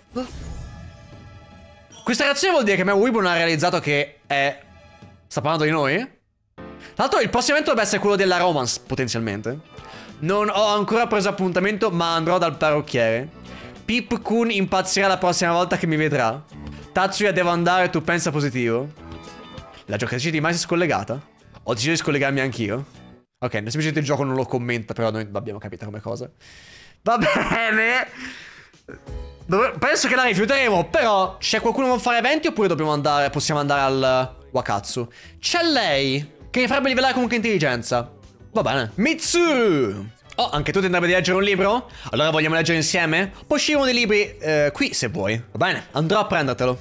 Questa reazione vuol dire che Mea Weibo non ha realizzato che è... Sta parlando di noi? Tra l'altro il prossimo evento dovrebbe essere quello della romance, potenzialmente. Non ho ancora preso appuntamento, ma andrò dal parrucchiere. Pip-kun impazzirà la prossima volta che mi vedrà. Tatsuya, devo andare, tu pensa positivo. La giocatrice di Maya si è scollegata? Ho deciso di scollegarmi anch'io. Ok, semplicemente il gioco non lo commenta, però noi abbiamo capito come cosa. Va bene. Dov- penso che la rifiuteremo, però c'è qualcuno che vuole fare eventi oppure dobbiamo andare, possiamo andare al Wakatsu? C'è lei che mi farebbe livellare comunque intelligenza. Va bene. Mitsuru. Oh, anche tu ti andrebbe di leggere un libro? Allora vogliamo leggere insieme? Puoi uscire uno dei libri eh, qui se vuoi. Va bene, andrò a prendertelo.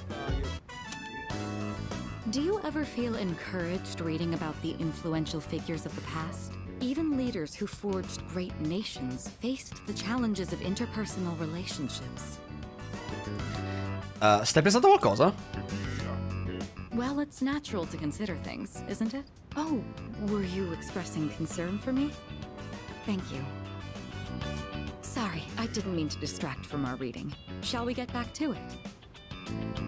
Do you ever feel encouraged reading about the influential figures of the past? Even leaders who forged great nations faced the challenges of interpersonal relationships. Uh, stai pensando a qualcosa? Well, it's natural to consider things, isn't it? Oh, were you expressing concern for me? Thank you. Sorry, I didn't mean to distract from our reading. Shall we get back to it?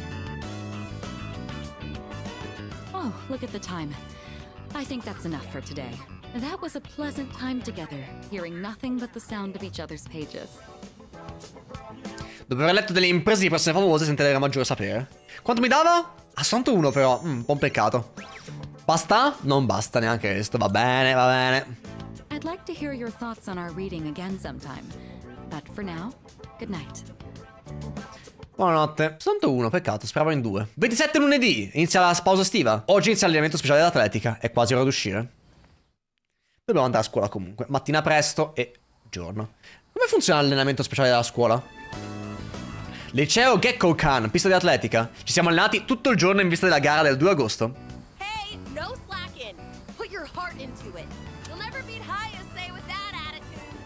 Oh, look at the time. I think that's enough for today. That was a pleasant time together, hearing nothing but the sound of each other's pages. Dopo aver letto delle imprese di persone famose, sentirei era maggiore sapere. Quanto mi dava? Ah, soltanto uno però. Mm, un po' un peccato. Basta? Non basta neanche questo. Va bene, va bene. I'd like to hear your thoughts on our reading again sometime. But for now, good night. Buonanotte. Soltanto uno, peccato, speravo in due. ventisette lunedì, inizia la pausa estiva. Oggi inizia l'allenamento speciale dell'atletica. È quasi ora di uscire. Dobbiamo andare a scuola comunque. Mattina presto e giorno. Come funziona l'allenamento speciale della scuola? Liceo Gekko-kan, pista di atletica. Ci siamo allenati tutto il giorno in vista della gara del due agosto. Hey, no slacking. Put your heart into it. You'll never beat Hayase with that attitude.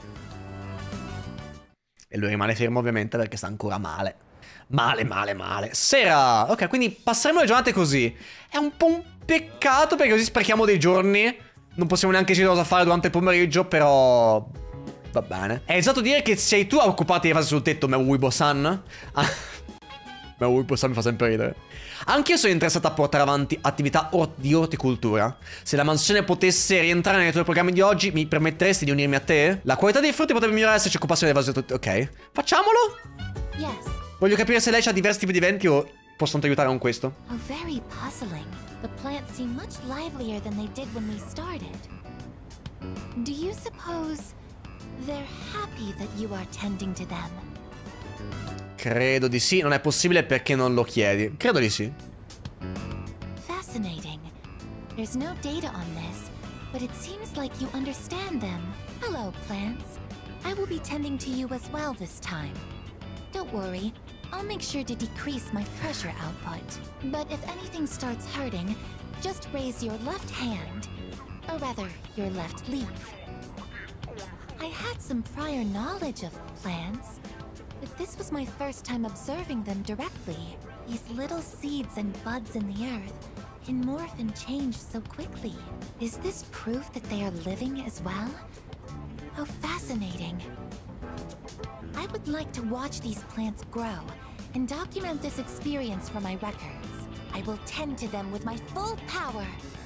E lui rimane fermo ovviamente perché sta ancora male. Male, male, male. Sera. Ok, quindi passeremo le giornate così. È un po' un peccato perché così sprechiamo dei giorni. Non possiamo neanche decidere cosa fare durante il pomeriggio, però... Va bene. È esatto dire che sei tu a occuparti di fase sul tetto, Mea Weibo-san? Ah. Mea Weibo-san mi fa sempre ridere. Anch'io sono interessato a portare avanti attività or di orticoltura. Se la mansione potesse rientrare nei tuoi programmi di oggi, mi permetteresti di unirmi a te? La qualità dei frutti potrebbe migliorare se ci occupassimo delle vasi. Ok. Facciamolo? Yes. Voglio capire se lei ha diversi tipi di venti o possono aiutare con questo. Oh, very puzzling. The plants seem much livelier than they did when we started. Do you suppose they're happy that you are tending to them? Credo di sì, non è possibile perché non lo chiedi. Credo di sì. Fascinating. There's no data on this, but it seems like you understand them. Hello, plants. I will be tending to you as well this time. Don't worry, I'll make sure to decrease my pressure output. But if anything starts hurting, just raise your left hand, or rather, your left leaf. I had some prior knowledge of plants, but this was my first time observing them directly. These little seeds and buds in the earth can morph and change so quickly. Is this proof that they are living as well? How fascinating. I would like to watch these plants grow and document this experience for my records. I will tend to them with my full power.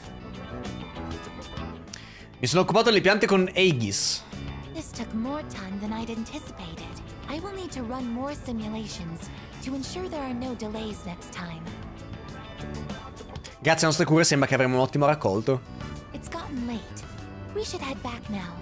Mi sono occupato delle piante con Aegis. This took more time than I'd anticipated. I will need to run more simulations to ensure there are no delays next time. Grazie alle nostre cure sembra che avremo un ottimo raccolto. It's gotten late. We should head back now.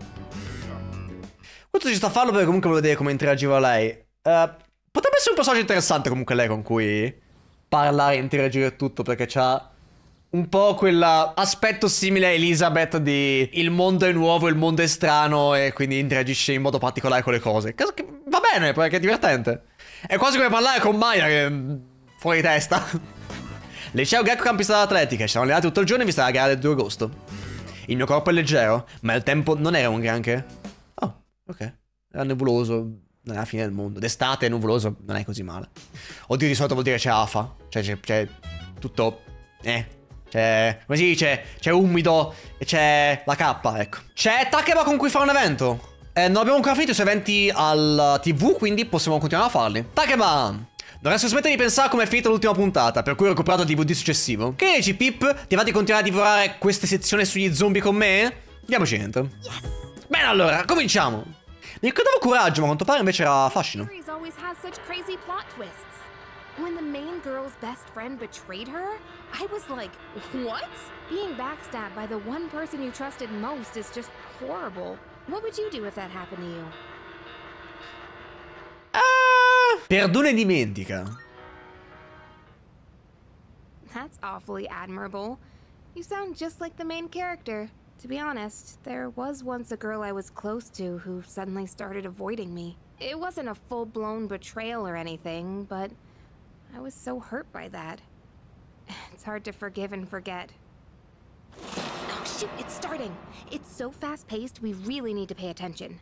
Questo ci sta a farlo perché comunque volevo vedere come interagiva lei. Uh, potrebbe essere un personaggio interessante comunque lei con cui parlare, interagire e tutto, perché c'ha un po' quell'aspetto simile a Elizabeth di il mondo è nuovo, il mondo è strano e quindi interagisce in modo particolare con le cose. Cosa che va bene perché è divertente. È quasi come parlare con Maya che fuori di testa. Liceo Gekko pista atletica, ci siamo allenati tutto il giorno in vista della gara del due agosto. Il mio corpo è leggero, ma il tempo non era un granché. Oh, ok. Era nebuloso, non è la fine del mondo. D'estate è nuvoloso, non è così male. Oddio, di solito vuol dire c'è afa. Cioè c'è tutto... Eh... C'è, come si dice, c'è umido e c'è la K, ecco. C'è Takeba con cui fare un evento. Eh, non abbiamo ancora finito i suoi eventi al tivù, quindi possiamo continuare a farli. Takeba! Dovresti smettere di pensare come è finita l'ultima puntata, per cui ho recuperato il D V D successivo. Che dici, Pip? Ti va di continuare a divorare queste sezioni sugli zombie con me? Diamoci dentro. Yes. Bene, allora, cominciamo. Mi ricordavo coraggio, ma a quanto pare invece era fascino. When the main girl's best friend betrayed her, I was like, what? Being backstabbed by the one person you trusted most is just horrible. What would you do if that happened to you? Ah, perdona e dimentica. That's awfully admirable. You sound just like the main character. To be honest, there was once a girl I was close to who suddenly started avoiding me. It wasn't a full-blown betrayal or anything, but I was so hurt by that. It's hard to forgive and forget. Oh shoot, it's starting! It's so fast-paced, we really need to pay attention.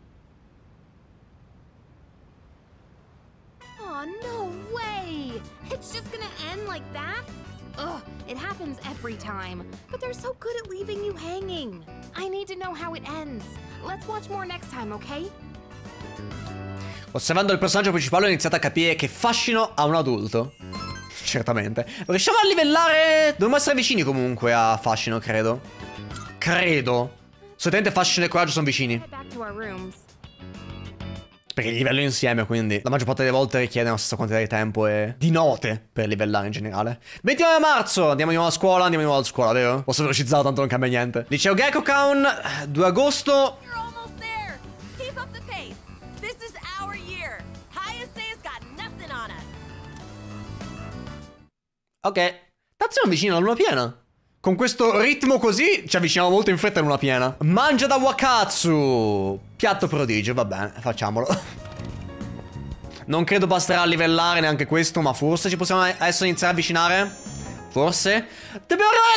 Oh, no way! It's just gonna end like that? Ugh, it happens every time. But they're so good at leaving you hanging. I need to know how it ends. Let's watch more next time, okay? Osservando il personaggio principale ho iniziato a capire che fascino ha un adulto. Certamente. Riusciamo a livellare... Dovremmo essere vicini comunque a fascino, credo. Credo. Solitamente fascino e coraggio sono vicini. Perché li livello insieme, quindi la maggior parte delle volte richiedono la stessa quantità di tempo e di note per livellare in generale. ventinove marzo, andiamo di nuovo a scuola, andiamo di nuovo a scuola, vero? Posso velocizzare, tanto non cambia niente. Liceo Gekko-Town, due agosto. Ok, tanto siamo vicini alla luna piena. Con questo ritmo così ci avviciniamo molto in fretta alla luna piena. Mangia da Wakatsu. Piatto prodigio, va bene, facciamolo. Non credo basterà a livellare neanche questo, ma forse ci possiamo adesso iniziare a avvicinare. Forse. Dobbiamo arrivare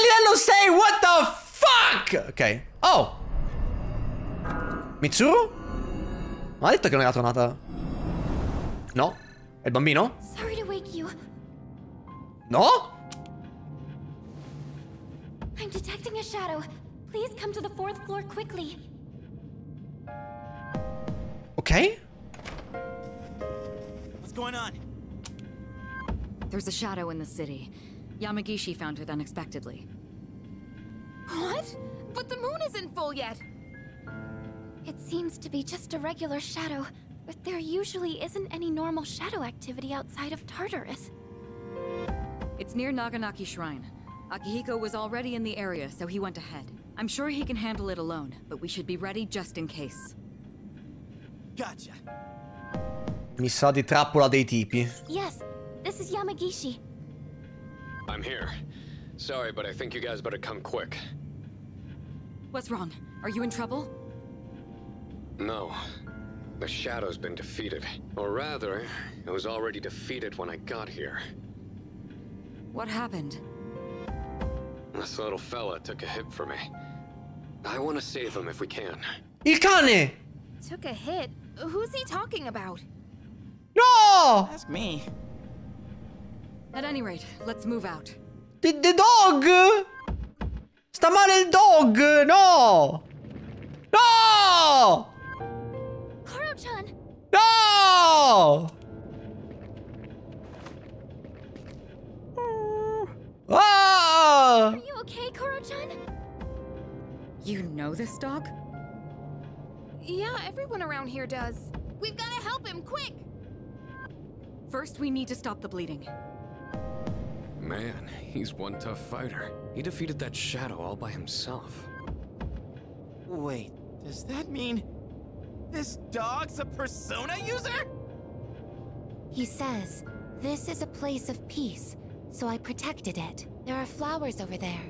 a livello sei, what the fuck. Ok, oh Mitsuru? Ma ha detto che non era tornata? No? È il bambino? Sorry to wake you. No? I'm detecting a shadow. Please come to the fourth floor quickly. Okay. What's going on? There's a shadow in the city. Yamagishi found it unexpectedly. What? But the moon isn't full yet. It seems to be just a regular shadow, but there usually isn't any normal shadow activity outside of Tartarus. It's near Naganaki Shrine. Akihiko was already in the area, so he went ahead. I'm sure he can handle it alone, but we should be ready just in case. Gotcha. Mi sa di trappola dei tipi. Yes, this is Yamagishi. I'm here. Sorry, but I think you guys better come quick. What's wrong? Are you in trouble? No. The Shadow's been defeated. Or rather, it was already defeated when I got here. What happened? This little fella took a hit for me. I want to save him if we can. Il cane! took a hit. Who's he talking about? No! Ask me. At any rate, let's move out. The, the dog! Sta male il dog! No! No! Koro-chan! No! Ah! Are you okay, Koro-chan? You know this dog? Yeah, everyone around here does. We've got to help him, quick! First, we need to stop the bleeding. Man, he's one tough fighter. He defeated that shadow all by himself. Wait, does that mean this dog's a Persona user? He says, this is a place of peace, so I protected it. There are flowers over there.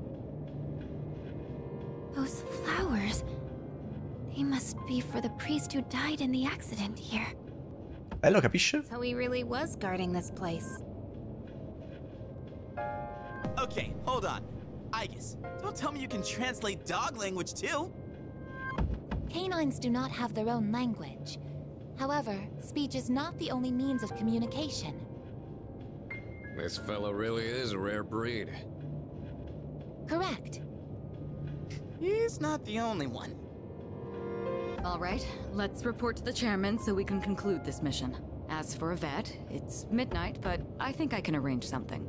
Those flowers... They must be for the priest who died in the accident here. Bello, capisce? So he really was guarding this place. Okay, hold on. Aigis, don't tell me you can translate dog language too. Canines do not have their own language. However, speech is not the only means of communication. This fellow really is a rare breed. Correct. He's not the only one. All right, let's report to the chairman so we can conclude this mission. As for Yvette, it's midnight, but I think I can arrange something.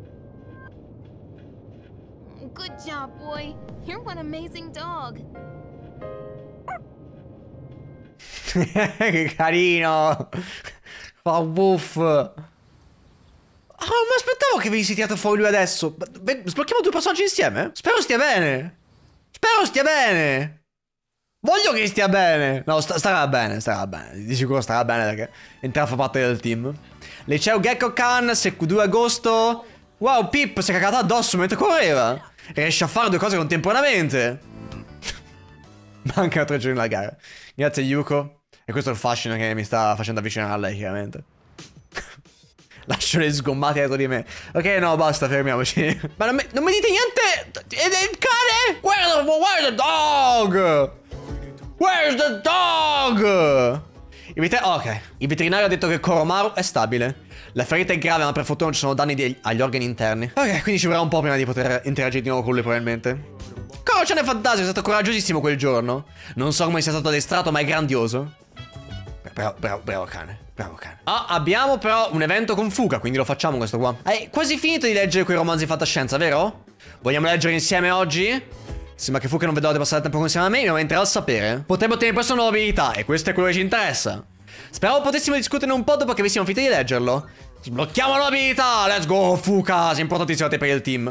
Good job, boy. You're one amazing dog. Che carino. Fa wuff. Ah, non mi aspettavo che venissi tirato fuori lui adesso. Sblocchiamo due personaggi insieme? Spero stia bene. Spero stia bene. Voglio che stia bene. No, sta, starà bene, starà bene. Di sicuro starà bene perché entra fa parte del team. Liceo Gekko-kan, due agosto. Wow, Pip si è cagato addosso mentre correva. Riesce a fare due cose contemporaneamente. Mancano tre giorni alla gara. Grazie Yuko. E questo è il fascino che mi sta facendo avvicinare a lei, chiaramente. Lascio le sgommate dietro di me. Ok, no, basta, fermiamoci. Ma non mi, non mi dite niente. Ed è il cane? Where's the, where's the dog? Where's the dog? Il veter- ok. Il veterinario ha detto che Koromaru è stabile. La ferita è grave, ma per fortuna non ci sono danni di- agli organi interni. Ok, quindi ci vorrà un po' prima di poter interagire di nuovo con lui, probabilmente. Koro-chan è fantastico, è stato coraggiosissimo quel giorno. Non so come sia stato addestrato, ma è grandioso. Bravo, bravo, bravo cane. Bravo cane. Ah, abbiamo però un evento con Fuka, quindi lo facciamo questo qua. Hai quasi finito di leggere quei romanzi di fantascienza, vero? Vogliamo leggere insieme oggi? Sembra che Fuka non vedrà di passare tempo insieme a me, mi aumenterà il sapere. Potrebbe ottenere presto nuove abilità, e questo è quello che ci interessa. Speravo potessimo discuterne un po' dopo che avessimo finito di leggerlo. Sblocchiamo l'abilità! Let's go, Fuka! Sei importantissimo a te per il team.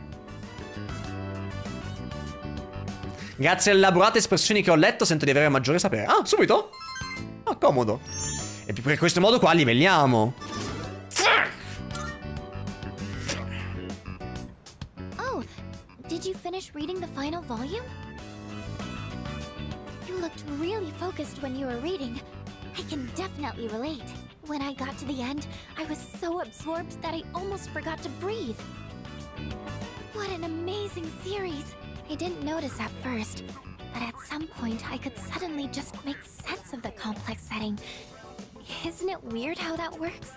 Grazie alle elaborate espressioni che ho letto, sento di avere maggiore sapere. Ah, subito? Ah, comodo. E per questo modo qua livelliamo. Oh, did you finish reading the final volume? You looked really focused when you were reading. I can definitely relate. When I got to the end, I was so absorbed that I almost forgot to breathe. What an amazing series! I didn't notice at first, but at some point I could suddenly just make sense of the complex setting. Isn't it weird how that works?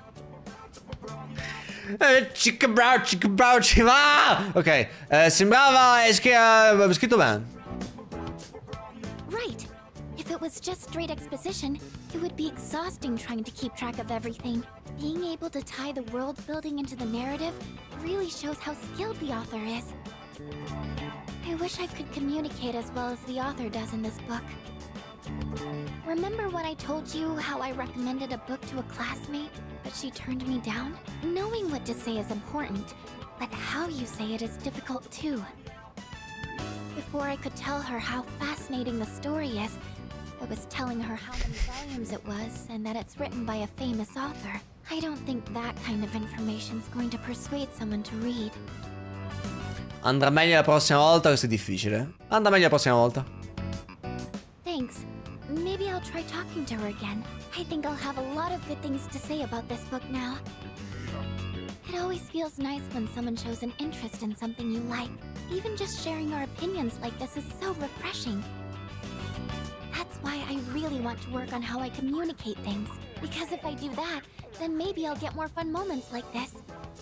Eh, Chica brow, chica brow, chica. Ok, eh, sembrava eh, scritto bene. Right. If it was just straight exposition, it would be exhausting trying to keep track of everything. Being able to tie the world building into the narrative really shows how skilled the author is. I wish I could communicate as well as the author does in this book. Remember when I told you how I recommended a book to a classmate, but she turned me down? Knowing what to say is important, but how you say it is difficult too. Before I could tell her how fascinating the story is, I was telling her how many volumes it was and that it's written by a famous author. I don't think that kind of information's going to persuade someone to read. Andrà meglio la prossima volta, questo è difficile. Andrà meglio la prossima volta. Thanks. Maybe I'll try talking to her again. I think I'll have a lot of good things to say about this book now. It always feels nice when someone shows an interest in something you like. Even just sharing our opinions like this is so refreshing. That's why I really want to work on how I communicate things. Because if I do that, then maybe I'll get more fun moments like this.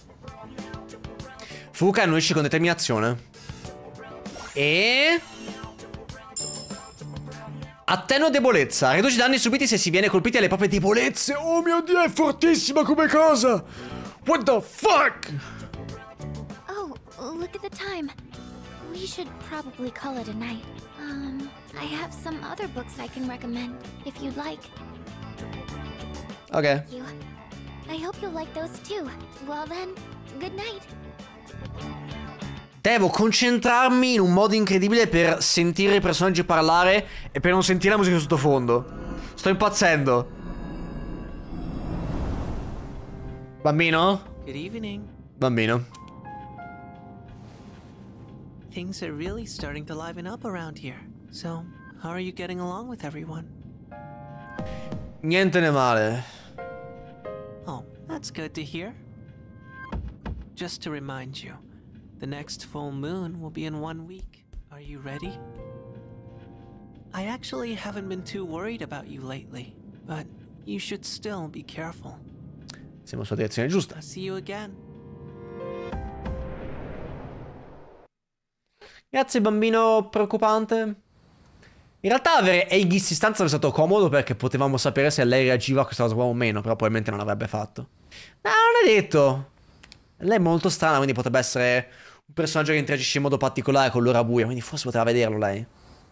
Fuka non esce con determinazione. E... attenua debolezza. Riduce i danni subiti se si viene colpiti alle proprie debolezze. Oh mio Dio, è fortissima come cosa. What the fuck? Oh, look at the time. We should probably call it a night. Um, I have some other books I can recommend, if you'd like. Ok. You. I hope you'll like those too. Well then, good night. Devo concentrarmi in un modo incredibile per sentire i personaggi parlare e per non sentire la musica sottofondo. Sto impazzendo. Bambino? Good evening. Bambino. Things are really starting to liven up around here. So, how are you getting along with everyone? Niente ne male. Oh, that's good to hear. Just to remind you, the next full moon will be in one week. Are you ready? I actually haven't been too worried about you lately, but you should still be careful. Siamo sulla direzione giusta. I'll see you again. Grazie bambino preoccupante. In realtà avere Aegis in stanza è stato comodo perché potevamo sapere se lei reagiva a questa cosa qua o meno, però probabilmente non l'avrebbe fatto. No, non è detto. Lei è molto strana, quindi potrebbe essere un personaggio che interagisce in modo particolare con l'ora buia, quindi forse poteva vederlo lei.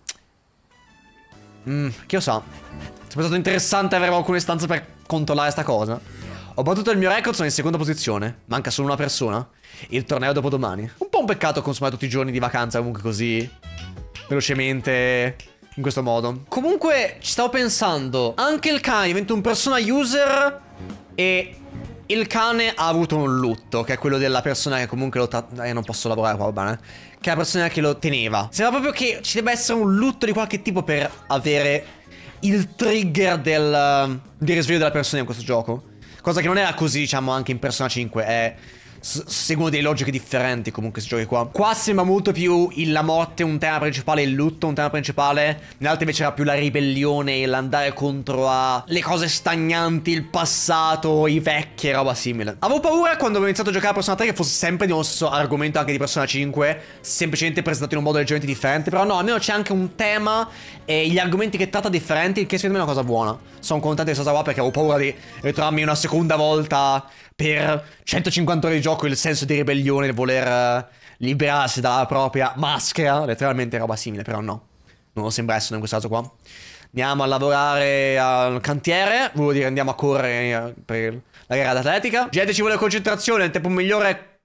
Mmm, chi lo sa. Sarebbe stato interessante avere qualcuno in stanza per controllare sta cosa. Ho battuto il mio record, sono in seconda posizione. Manca solo una persona. Il torneo dopodomani. Un po' un peccato consumare tutti i giorni di vacanza comunque così velocemente, in questo modo. Comunque ci stavo pensando, anche il cane diventa un persona user e il cane ha avuto un lutto, che è quello della persona che comunque lo tratta. Eh, non posso lavorare qua, va bene. Che è la persona che lo teneva. Sembra proprio che ci debba essere un lutto di qualche tipo per avere il trigger del, del risveglio della persona in questo gioco. Cosa che non era così, diciamo, anche in Persona cinque. È... seguono delle logiche differenti comunque questi giochi qua. Qua sembra molto più il, la morte un tema principale, il lutto un tema principale. Nell'altro invece era più la ribellione, l'andare contro a le cose stagnanti, il passato, i vecchi e roba simile. Avevo paura quando avevo iniziato a giocare a Persona tre che fosse sempre di uno stesso argomento anche di Persona cinque, semplicemente presentato in un modo leggermente differente. Però no, almeno c'è anche un tema e gli argomenti che tratta differenti, il che secondo me è una cosa buona. Sono contento di questa cosa qua perché avevo paura di ritrovarmi una seconda volta per centocinquanta ore di gioco il senso di ribellione, il voler uh, liberarsi dalla propria maschera, letteralmente roba simile, però no, non lo sembra essere in questo caso qua. Andiamo a lavorare al cantiere, vuol dire andiamo a correre per la gara d'atletica. Gente, ci vuole concentrazione, il tempo migliore è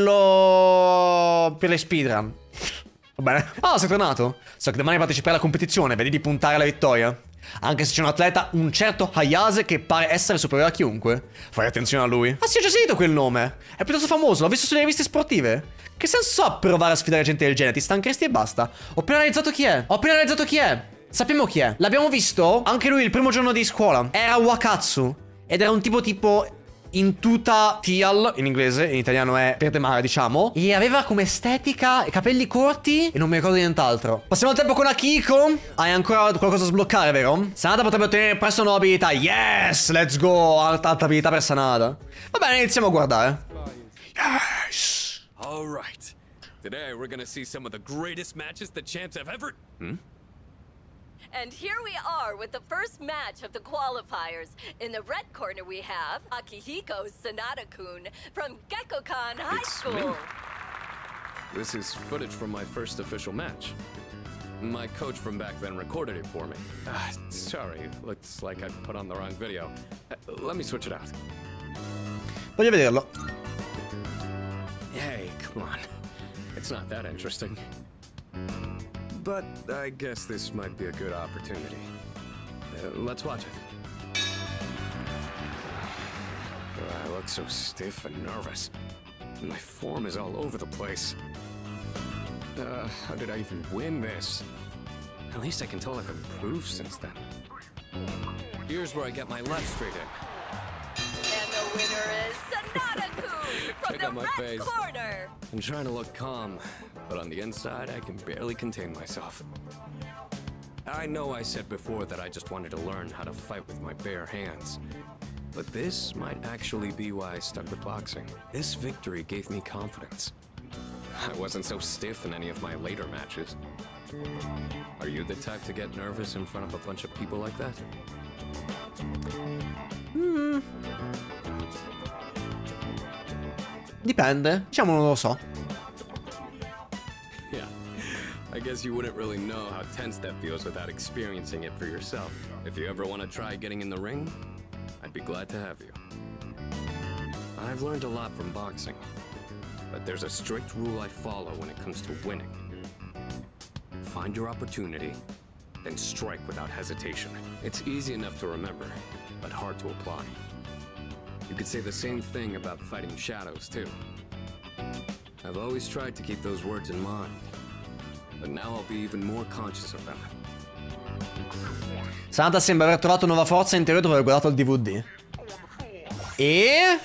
quello per le speedrun. Va bene. Ah, sei tornato? So che domani parteciperai alla competizione, vedi di puntare alla vittoria. Anche se c'è un atleta, un certo Hayase, che pare essere superiore a chiunque. Fai attenzione a lui. Ah sì, ho già sentito quel nome. È piuttosto famoso, l'ho visto sulle riviste sportive. Che senso ha provare a sfidare gente del genere? Ti stancheresti e basta. Ho appena realizzato chi è. Ho appena realizzato chi è. Sappiamo chi è. L'abbiamo visto anche lui il primo giorno di scuola. Era Wakatsu. Ed era un tipo tipo in tuta teal, in inglese, in italiano è verde mare, diciamo. E aveva come estetica i capelli corti e non mi ricordo nient'altro. Passiamo al tempo con Akihiko. Hai ancora qualcosa da sbloccare, vero? Sanada potrebbe ottenere presto una nuova abilità. Yes, let's go. Alta, alta abilità per Sanada. Va bene, iniziamo a guardare. Yes. All right. Today we're gonna see some of the greatest matches the champs have ever... Hmm? And here we are with the first match of the qualifiers. In the red corner we have Akihiko Sanada-kun from Gekkokan High It's School. me. This is footage from my first official match. My coach from back then recorded it for me. Uh, sorry, looks like I put on the wrong video. Uh, let me switch it out. Voglio vederlo. Hey, come on. It's not that interesting. But I guess this might be a good opportunity. Uh, let's watch it. Uh, I look so stiff and nervous. My form is all over the place. Uh, how did I even win this? At least I can tell I've improved since then. Here's where I get my left straight in. And the winner is Sanada-kun from Check the out my red face. corner. I'm trying to look calm, but on the inside I can barely contain myself. I know I said before that I just wanted to learn how to fight with my bare hands. But this might actually be why I stuck with boxing. This victory gave me confidence. I wasn't so stiff in any of my later matches. Are you the type to get nervous in front of a bunch of people like that? Mm. Dipende, diciamo non lo so. Yeah, I guess you wouldn't really know how tense that feels without experiencing it for yourself. If you ever want to try getting in the ring, I'd be glad to have you. I've learned a lot from boxing, but there's a strict rule I follow when it comes to winning. Find your opportunity, then strike without hesitation. It's easy enough to remember, but hard to apply. You could say the same thing about fighting shadows, too. I've always tried to keep those words in mind, but now I'll be even more conscious of them. Santa sembra aver trovato nuova forza interiore dopo aver guardato il D V D. E...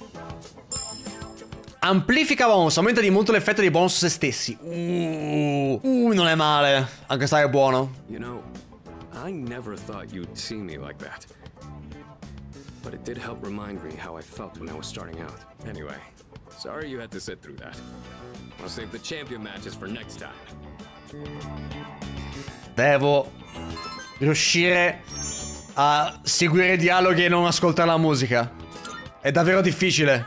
amplifica bonus, aumenta di molto l'effetto dei bonus su se stessi. Uh, uh, non è male, anche se è buono. You know, I never thought you'd see me like that. But it did help remind me how I felt when I was starting out. Anyway, sorry you had to sit through that. I'll save the champion matches for next time. Devo riuscire a seguire i dialoghi e non ascoltare la musica. È davvero difficile.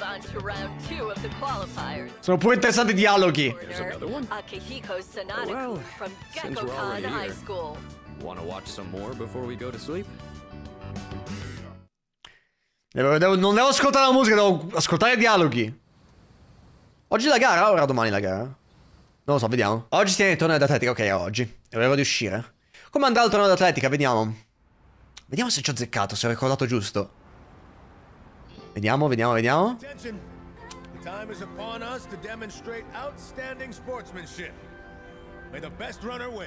Sono pure interessanti i dialoghi. Akihiko Sanada Well, from since we're Gekkokan already High here, School. wanna watch some more before we go to sleep? Devo, devo, non devo ascoltare la musica, devo ascoltare i dialoghi. Oggi la gara o era domani la gara? Non lo so, vediamo. Oggi si tiene il torneo d'atletica, ok, era oggi. Dovevo di uscire. Come andrà il torneo d'atletica? Vediamo. Vediamo se ci ho azzeccato, se ho ricordato giusto. Vediamo, vediamo, vediamo. Attention. The time is upon us to demonstrate outstanding sportsmanship. May the best runner win.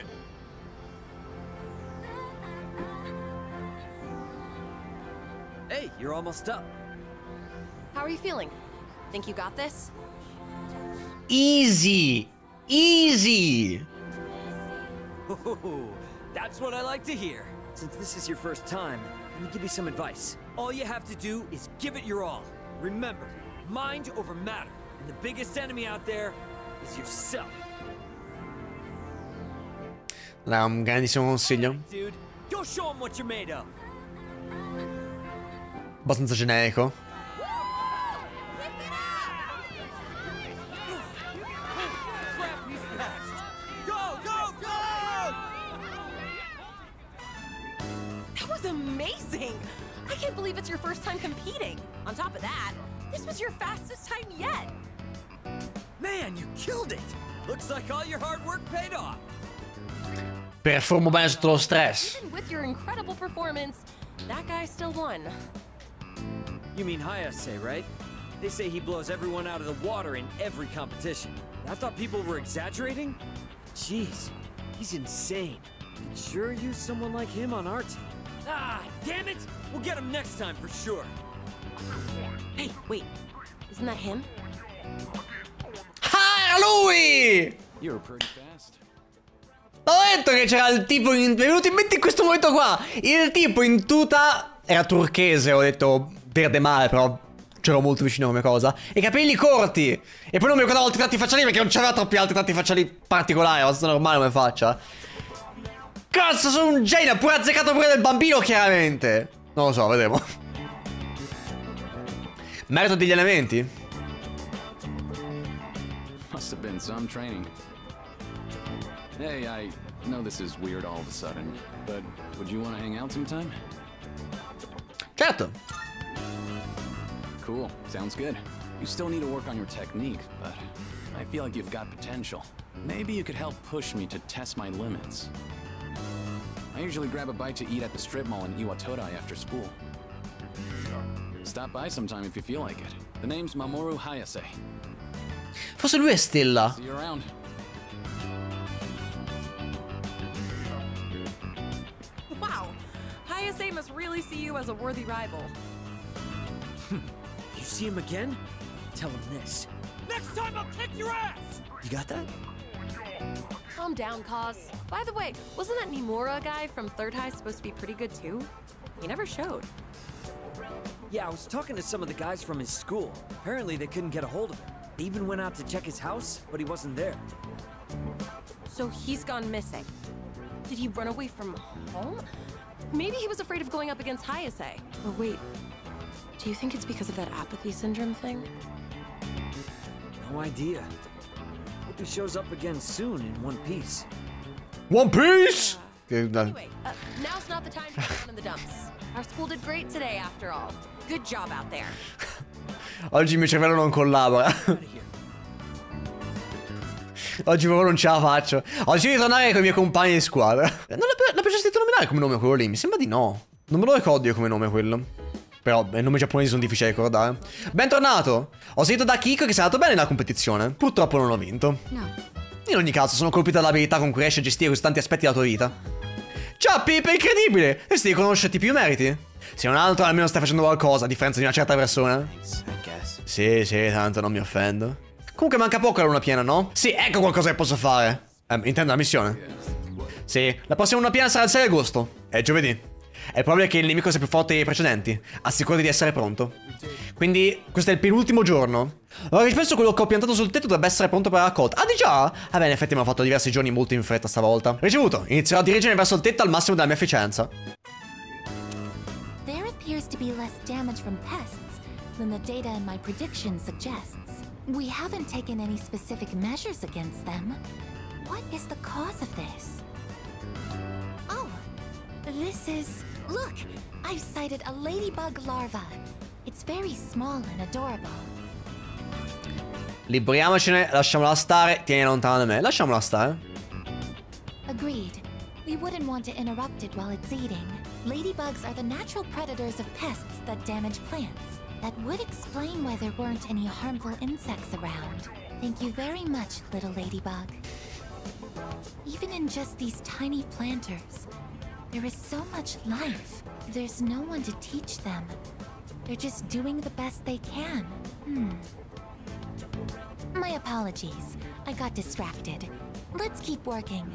Hey, you're almost up. How are you feeling? Think you got this? Easy. Easy. Ooh, that's what I like to hear. Since this is your first time, let me give you some advice. All you have to do is give it your all. Remember, mind over matter. And the biggest enemy out there is yourself. Dai, un grandissimo consiglio. Dude, go show 'em what you're made of. Abbastanza generico. Go, go, go! That was amazing! I can't believe it's your first time competing. On top of that, this was your fastest time yet. Man, you killed it! Looks like all your hard work paid off. Performo bene sotto lo stress. Even with your incredible performance, that guy still won. You mean Hayase, right? They say he blows everyone out of the water in every competition. I thought people were exaggerating? Jeez, he's insane. Could sure use someone like him on our team. Ah, damn it! We'll get him next time for sure. Hey, wait. Isn't that him? Ah, era lui! You're pretty fast. Ho detto che c'era il tipo in... venuto in mente in questo momento qua. Il tipo in tuta era turchese, ho detto verde male, però c'ero molto vicino come cosa. E capelli corti. E poi non mi ricordavo altri tratti facciali perché non c'aveva troppi altri tratti facciali particolari, abbastanza normale come faccia. Cazzo, sono un genio, ha pure azzeccato pure del bambino, chiaramente. Non lo so, vedremo. Merito degli elementi? Must have been some training. Hey, I know this is weird all of a sudden, but would you want to hang out sometime? Certo. Cool, sounds good. You still need to work on your technique, but I feel like you've got potential. Maybe you could help push me to test my limits. I usually grab a bite to eat at the strip mall in Iwatodai after school. Stop by sometime if you feel like it. The name's Mamoru Hayase. Forse lui è Stella. See you around. Wow. Hayase must really see you as a worthy rival. You see him again? Tell him this. Next time I'll kick your ass! You got that? Calm down, Cause. By the way, wasn't that Nimura guy from Third High supposed to be pretty good too? He never showed. Yeah, I was talking to some of the guys from his school. Apparently they couldn't get a hold of him. They even went out to check his house, but he wasn't there. So he's gone missing. Did he run away from home? Maybe he was afraid of going up against Hayase. Or wait, do you think it's because of that apathy syndrome thing? No idea. Hope he shows up again soon in One Piece. One Piece? Anyway, uh, now's not the time to go down in the dumps. Our school did great today after all. Good job out there. Oggi il mio cervello non collabora. Oggi proprio non ce la faccio. Oggi devo tornare con i miei compagni di squadra. Non l'ho sentito nominare come nome quello lì? Mi sembra di no. Non me lo ricordo io come nome quello. Però i nomi giapponesi sono difficili da ricordare. Bentornato. Ho sentito da Kiko che sei andato bene nella competizione. Purtroppo non ho vinto. No. In ogni caso sono colpito dall'abilità con cui riesci a gestire così tanti aspetti della tua vita. Ciao Pippa, incredibile. Dovresti riconoscerti più meriti. Se non altro almeno stai facendo qualcosa a differenza di una certa persona. Sì, sì, tanto non mi offendo. Comunque manca poco la luna piena, no? Sì, ecco qualcosa che posso fare. Eh, intendo la missione. Sì, la prossima luna piena sarà il sei agosto. È giovedì. È probabile che il nemico sia più forte dei precedenti. Assicurati di essere pronto. Quindi, questo è il penultimo giorno. Allora, penso quello che ho piantato sul tetto dovrebbe essere pronto per la raccolta. Ah, di già? Ah, beh, in effetti mi hanno fatto diversi giorni molto in fretta stavolta. Ricevuto. Inizierò a dirigere verso il tetto al massimo della mia efficienza. There appears to be less damage from pests than the data in my prediction suggests. We haven't taken any specific measures against them. What is the cause of this? Oh, this is... Look! I've sighted a ladybug larva. It's very small and adorable. Libriamocene, lasciamola stare. Tieni lontano da me, lasciamola stare. Agreed. We wouldn't want to interrupt it while it's eating. Ladybugs are the natural predators of pests that damage plants. That would explain why there weren't any harmful insects around. Thank you very much, little ladybug. Even in just these tiny planters, there is so much life. There's no one to teach them. They're just doing the best they can. Hmm. My apologies. I got distracted. Let's keep working.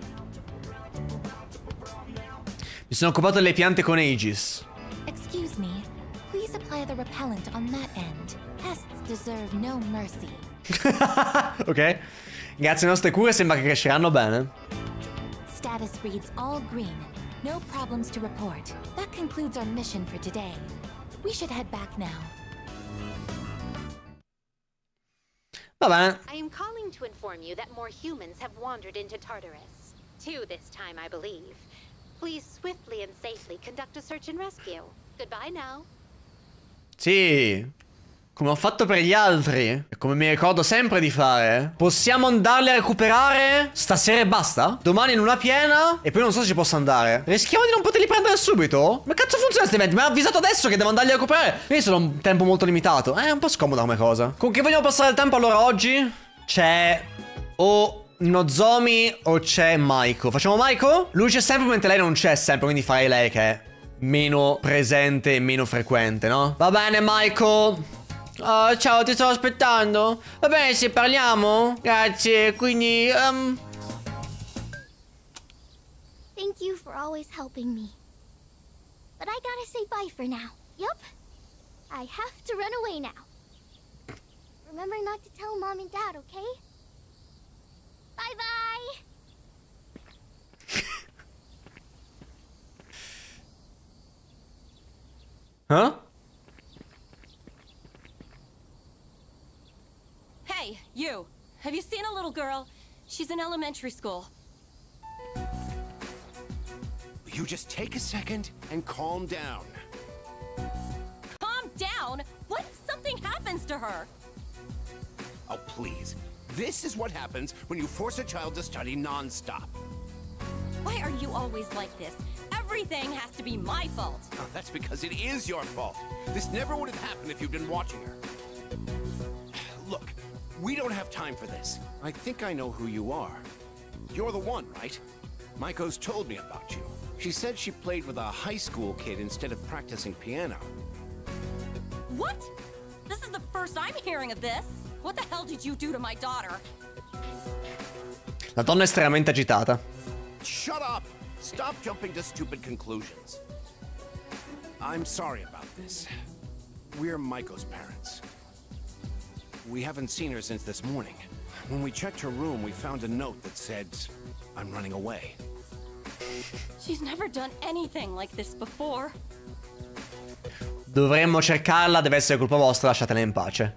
Mi sono occupato delle piante con Aegis. Excuse me. Please apply the repellent on that end. Pests deserve no mercy. Ok. Grazie alle nostre cure sembra che cresceranno bene. Status reads all green. No problems to report. That concludes our mission for today. We should head back now. Va bene. I am calling to inform you that more humans have wandered into Tartarus. Two this time, I believe. Please swiftly and safely conduct a search and rescue. Goodbye now. Sì. Come ho fatto per gli altri. E come mi ricordo sempre di fare. Possiamo andarli a recuperare stasera e basta? Domani in luna piena. E poi non so se ci posso andare. Rischiamo di non poterli prendere subito? Ma cazzo funziona questi eventi? Mi ha avvisato adesso che devo andarli a recuperare. Quindi sono un tempo molto limitato. È un po' scomoda come cosa. Con chi vogliamo passare il tempo allora oggi? C'è o Nozomi o c'è Maiko. Facciamo Maiko? Lui c'è sempre mentre lei non c'è sempre. Quindi farei lei che è meno presente e meno frequente, no? Va bene Maiko. Oh, ciao, ti sto aspettando. Va bene, se parliamo? Grazie, quindi... Um... Thank you for always helping me. But I gotta say bye for now. Yup. I have to run away now. Remember not to tell Mom and Dad, okay? Bye-bye! Huh? Hey, you. Have you seen a little girl? She's in elementary school. You just take a second and calm down. Calm down? What if something happens to her? Oh, please. This is what happens when you force a child to study non-stop. Why are you always like this? Everything has to be my fault. Oh, that's because it is your fault. This never would have happened if you'd been watching her. Look, we don't have time for this. I think I know who you are. You're the one, right? Maiko's told me about you. She said she played with a high school kid instead of practicing piano. What? This is the first I'm hearing of this. What the hell did you do to my daughter? La donna è estremamente agitata. Shut up! Stop jumping to stupid conclusions. I'm sorry about this. We're Maiko's parents. We haven't seen her since this morning. When we checked her room, we found a note that said, I'm running away. She's never done anything like this before. Dovremmo cercarla, deve essere colpa vostra, lasciatela in pace.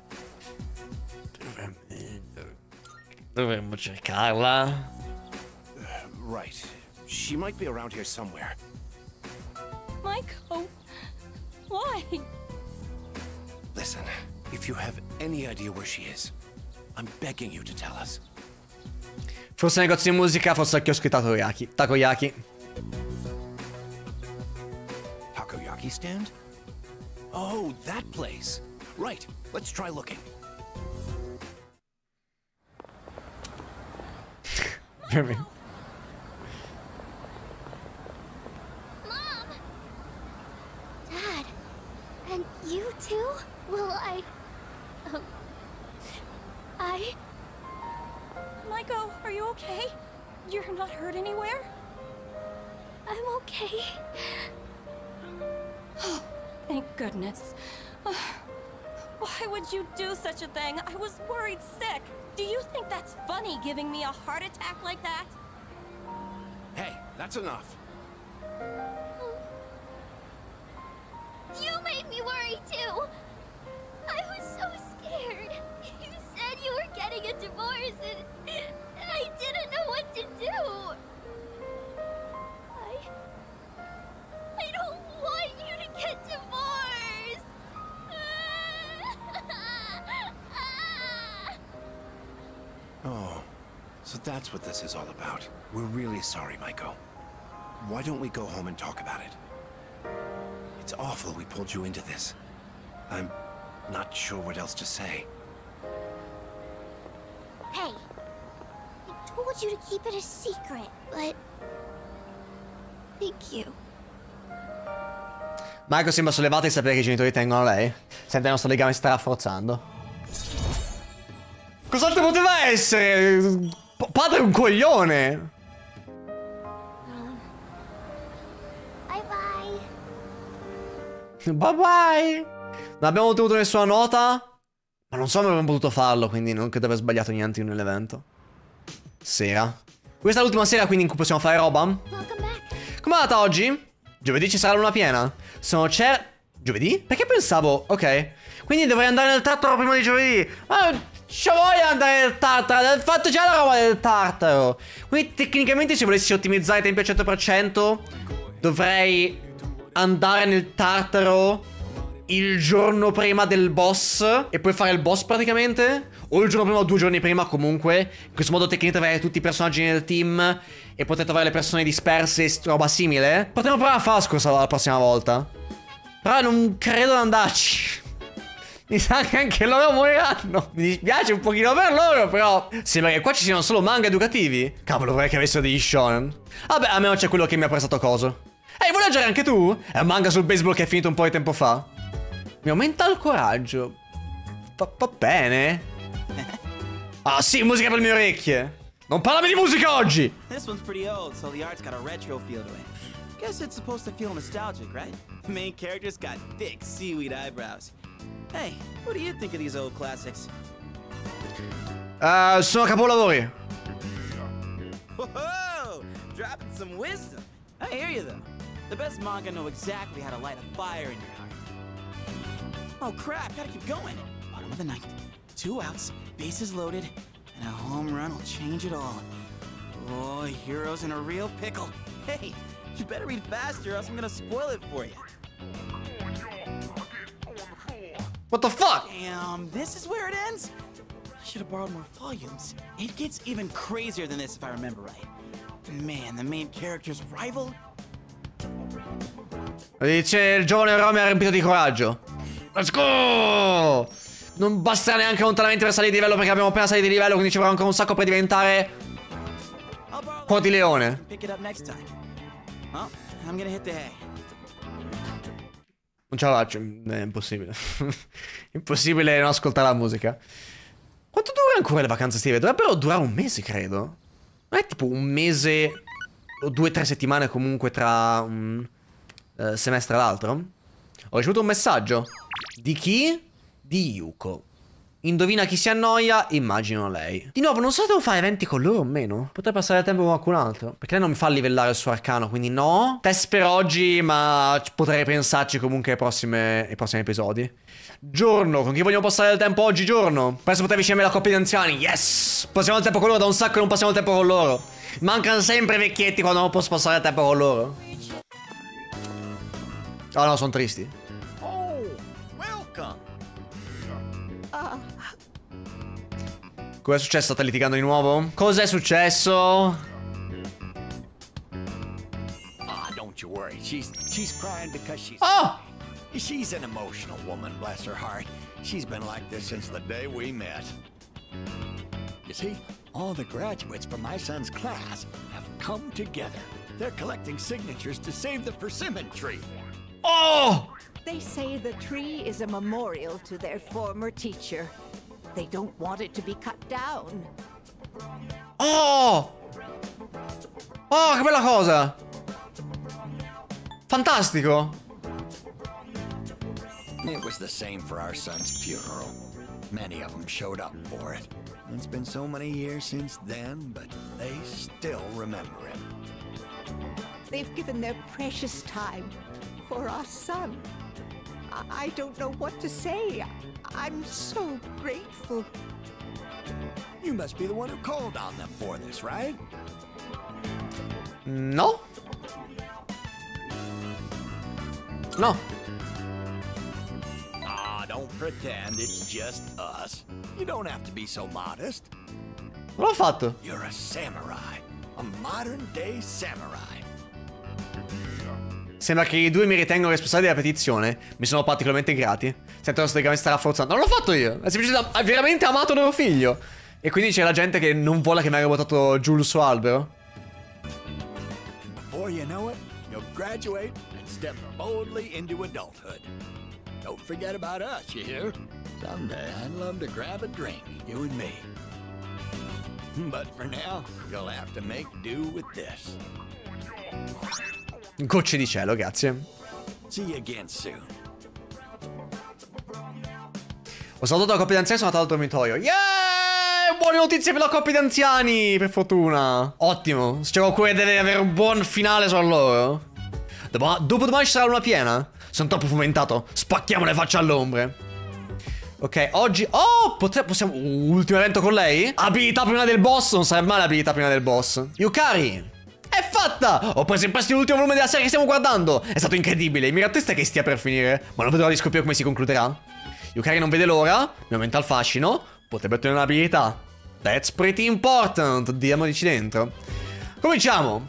Dovremmo cercarla. Right. She might be around here somewhere. Maiko, why? Listen, if you have any idea where she is, I'm begging you to tell us. Forse al negozio di musica, forse al chiosco di takoyaki. Takoyaki. Takoyaki stand? Oh, that place. Right, let's try looking. Mom! Dad! And you too? Will I... Um... I... Maiko, are you okay? You're not hurt anywhere? I'm okay. Oh, thank goodness. Uh, why would you do such a thing? I was worried sick. Do you think that's funny, giving me a heart attack like that? Hey, that's enough. You made me worry too! I was so scared. You said you were getting a divorce and, and I didn't know what to do. I... I don't want you to get divorced! Oh, so that's what this is all about. We're really sorry, Maiko. Why don't we go home and talk about it? It's awful we pulled you into this. I'm not sure what else to say. Hey, I told you to keep it a secret, but... Thank you. Maiko sembra sollevata di sapere che i genitori tengono a lei. Sente il nostro legame si sta rafforzando. Cos'altro poteva essere? P- padre è un coglione. Bye bye. Bye bye. Non abbiamo ottenuto nessuna nota. Ma non so come avremmo potuto farlo, quindi non credo di aver sbagliato niente nell'evento. Sera. Questa è l'ultima sera quindi in cui possiamo fare roba. Com'è andata oggi? Giovedì ci sarà luna piena. Sono certo... Giovedì? Perché pensavo... Ok. Quindi dovrei andare nel Tartaro prima di giovedì. Ma... C'ho voglia di andare nel Tartaro. Ho fatto già la roba del Tartaro. Quindi tecnicamente se volessi ottimizzare i tempi al cento per cento dovrei andare nel Tartaro il giorno prima del boss e poi fare il boss praticamente. O il giorno prima o due giorni prima comunque. In questo modo tecnicamente avrei tutti i personaggi nel team e potete avere le persone disperse e roba simile. Potremmo provare a farla scorsa la prossima volta. Però non credo di andarci. Mi sa che anche loro moriranno. Mi dispiace un pochino per loro, però sembra che qua ci siano solo manga educativi. Cavolo, vorrei che avessero degli shonen. Vabbè, almeno c'è quello che mi ha prestato coso. Ehi, vuoi leggere anche tu? È un manga sul baseball che è finito un po' di tempo fa. Mi aumenta il coraggio. Va, va bene. Ah sì, musica per le mie orecchie. Non parlami di musica oggi. This one's pretty old, so the art's got a retro feel to it. Guess it's supposed to feel nostalgic, right? The main character's got thick seaweed eyebrows. Hey, what do you think of these old classics? Uh, sono capolavori. Whoa! Dropping some wisdom. I hear you though. The best manga know exactly how to light a fire in your heart. Oh crap, gotta keep going. Bottom of the ninth. Two outs, bases loaded, and a home run will change it all. Oh, hero's in a real pickle. Hey, you better read faster or else I'm gonna spoil it for you. What the fuck? Damn, this is where it ends? I should have borrowed more volumes. It gets even crazier than this if I remember right. Man, the main character's rival? Dice il giovane eroe mi ha riempito di coraggio. Let's go! Non basterà neanche lontanamente per salire di livello perché abbiamo appena salito di livello, quindi ci vorrà ancora un sacco per diventare Cuore di leone. Pick it up next time. Well, I'm gonna hit the hay. Non ce la faccio, è impossibile. Impossibile non ascoltare la musica. Quanto dura ancora le vacanze estive? Dovrebbero durare un mese, credo. Non è tipo un mese o due o tre settimane comunque tra un uh, semestre e l'altro? Ho ricevuto un messaggio. Di chi? Di Yuko. Indovina chi si annoia? Immagino lei. Di nuovo, non so se devo fare eventi con loro o meno. Potrei passare il tempo con qualcun altro. Perché lei non mi fa livellare il suo arcano, quindi no. Test per oggi, ma potrei pensarci comunque ai prossimi, ai prossimi episodi. Giorno, con chi vogliamo passare il tempo oggi, giorno? Penso potrei vicino la coppia di anziani. Yes! Passiamo il tempo con loro, da un sacco e non passiamo il tempo con loro. Mancano sempre i vecchietti quando non posso passare il tempo con loro. Oh no, sono tristi. Cos'è successo? State litigando di nuovo? Cos'è successo? Ah, don't you worry. She's she's crying because she's Oh! She's an emotional woman, bless her heart. She's been like this since the day we met. You see, all the graduates from my son's class have come together. They're collecting signatures to save the persimmon tree. Oh! They say the tree is a memorial to their former teacher. They don't want it to be cut down. Oh! Oh, che bella cosa! Fantastico! It was the same for our son's funeral. Many of them showed up for it. It's been so many years since then, but they still remember him. They've given their precious time for our son. I, I don't know what to say. I'm so grateful. You must be the one who called on them for this, right? No. No. Ah, don't pretend it's just us. You don't have to be so modest. Non l'ho fatto. You're a samurai. A modern day samurai. Sembra che i due mi ritengano responsabili della petizione. Mi sono particolarmente grati. Sento lo sta rafforzando. Non l'ho fatto io. È semplicemente ha veramente amato loro figlio. E quindi c'è la gente che non vuole che venga buttato giù il suo albero. Before you know it, you'll graduate and step boldly into adulthood. Don't forget about us, you hear? Someday I'd love to grab a drink, you and me. But for now, you'll have to make do with this. Gocce di cielo, grazie. See you again soon. Ho salutato la coppia di anziani e sono andato al dormitorio. Yeah! Buone notizie per la coppia di anziani, per fortuna. Ottimo. Se c'è qualcuno che deve avere un buon finale sono loro. Dopo, dopo domani ci sarà luna piena. Sono troppo fomentato. Spacchiamo le facce all'ombre. Ok, oggi... Oh, potre... possiamo... Ultimo evento con lei? Abilità prima del boss. Non sarebbe male abilità prima del boss. Yukari. È fatta! Ho preso in prestito l'ultimo volume della serie che stiamo guardando. È stato incredibile. Mi rattesta che stia per finire. Ma non vedo l'ora di scoprire come si concluderà. Yukari non vede l'ora. Mi aumenta il fascino. Potrebbe ottenere un'abilità. That's pretty important. Diamoci dentro. Cominciamo.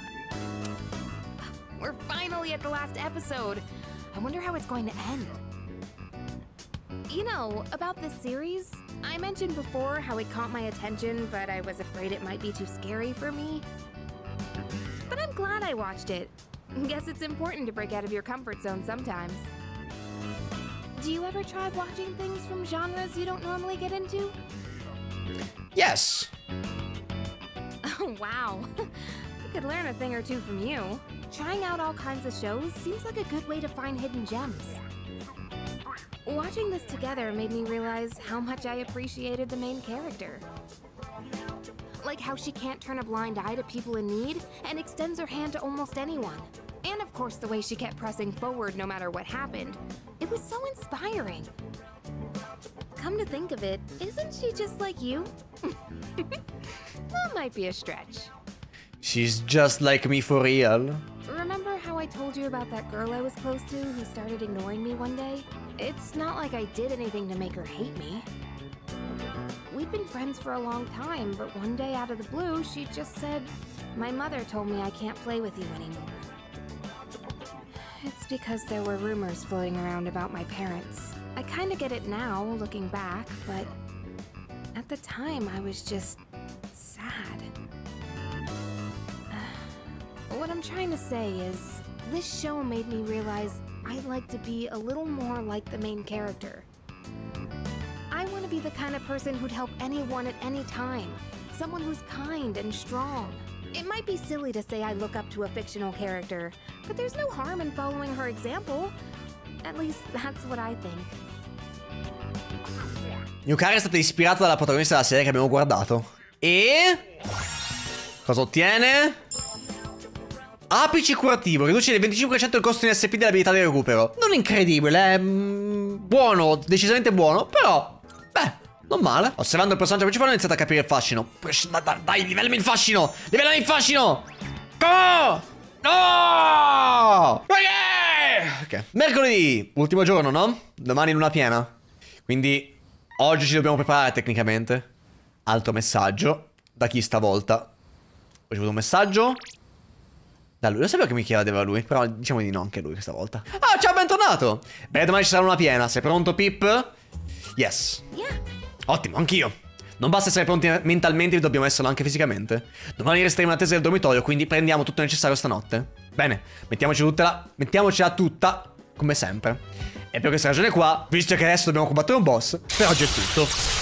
We're finally at the last episode. I wonder how it's going to end. You know, about this series, I mentioned before how it caught my attention, but I was afraid it might be too scary for me. But I'm glad I watched it. Guess it's important to break out of your comfort zone sometimes. Do you ever try watching things from genres you don't normally get into? Yes. Oh, wow. I could learn a thing or two from you. Trying out all kinds of shows seems like a good way to find hidden gems. Watching this together made me realize how much I appreciated the main character. Like how she can't turn a blind eye to people in need and extends her hand to almost anyone. And of course the way she kept pressing forward no matter what happened. It was so inspiring. Come to think of it, isn't she just like you? That might be a stretch. She's just like me for real. Remember how I told you about that girl I was close to who started ignoring me one day? It's not like I did anything to make her hate me. We'd been friends for a long time, but one day out of the blue, she just said, "My mother told me I can't play with you anymore." It's because there were rumors floating around about my parents. I kinda get it now, looking back, but at the time I was just sad. What I'm trying to say is, this show made me realize I'd like to be a little more like the main character. I want to be the kind of person who'd help anyone at any time, someone who's kind and strong. It might be silly to say I look up to a fictional character, but there's no harm in following her example. At least that's what I think. Yukari è stata ispirata dalla protagonista della serie che abbiamo guardato. E... cosa ottiene? Apice curativo, riduce del venticinque per cento il costo in S P dell'abilità di recupero. Non incredibile, è buono, decisamente buono, però, beh, non male. Osservando il personaggio principale ho iniziato a capire il fascino. Dai, dai, livellami il fascino, livellami il fascino. Come? No! Ok, mercoledì, ultimo giorno, no? Domani luna piena. Quindi, oggi ci dobbiamo preparare tecnicamente. Altro messaggio. Da chi stavolta? Ho ricevuto un messaggio da lui. Lo sapevo che mi chiedeva lui, però diciamo di no anche lui questa volta. Ah, ciao, bentornato. Beh, domani ci sarà una piena. Sei pronto, Pip? Yes. Ottimo, anch'io. Non basta essere pronti mentalmente, dobbiamo esserlo anche fisicamente. Domani resteremo in attesa del dormitorio, quindi prendiamo tutto il necessario stanotte. Bene, mettiamoci tutta la... mettiamocela tutta, come sempre. E per questa ragione qua, visto che adesso dobbiamo combattere un boss, per oggi è tutto.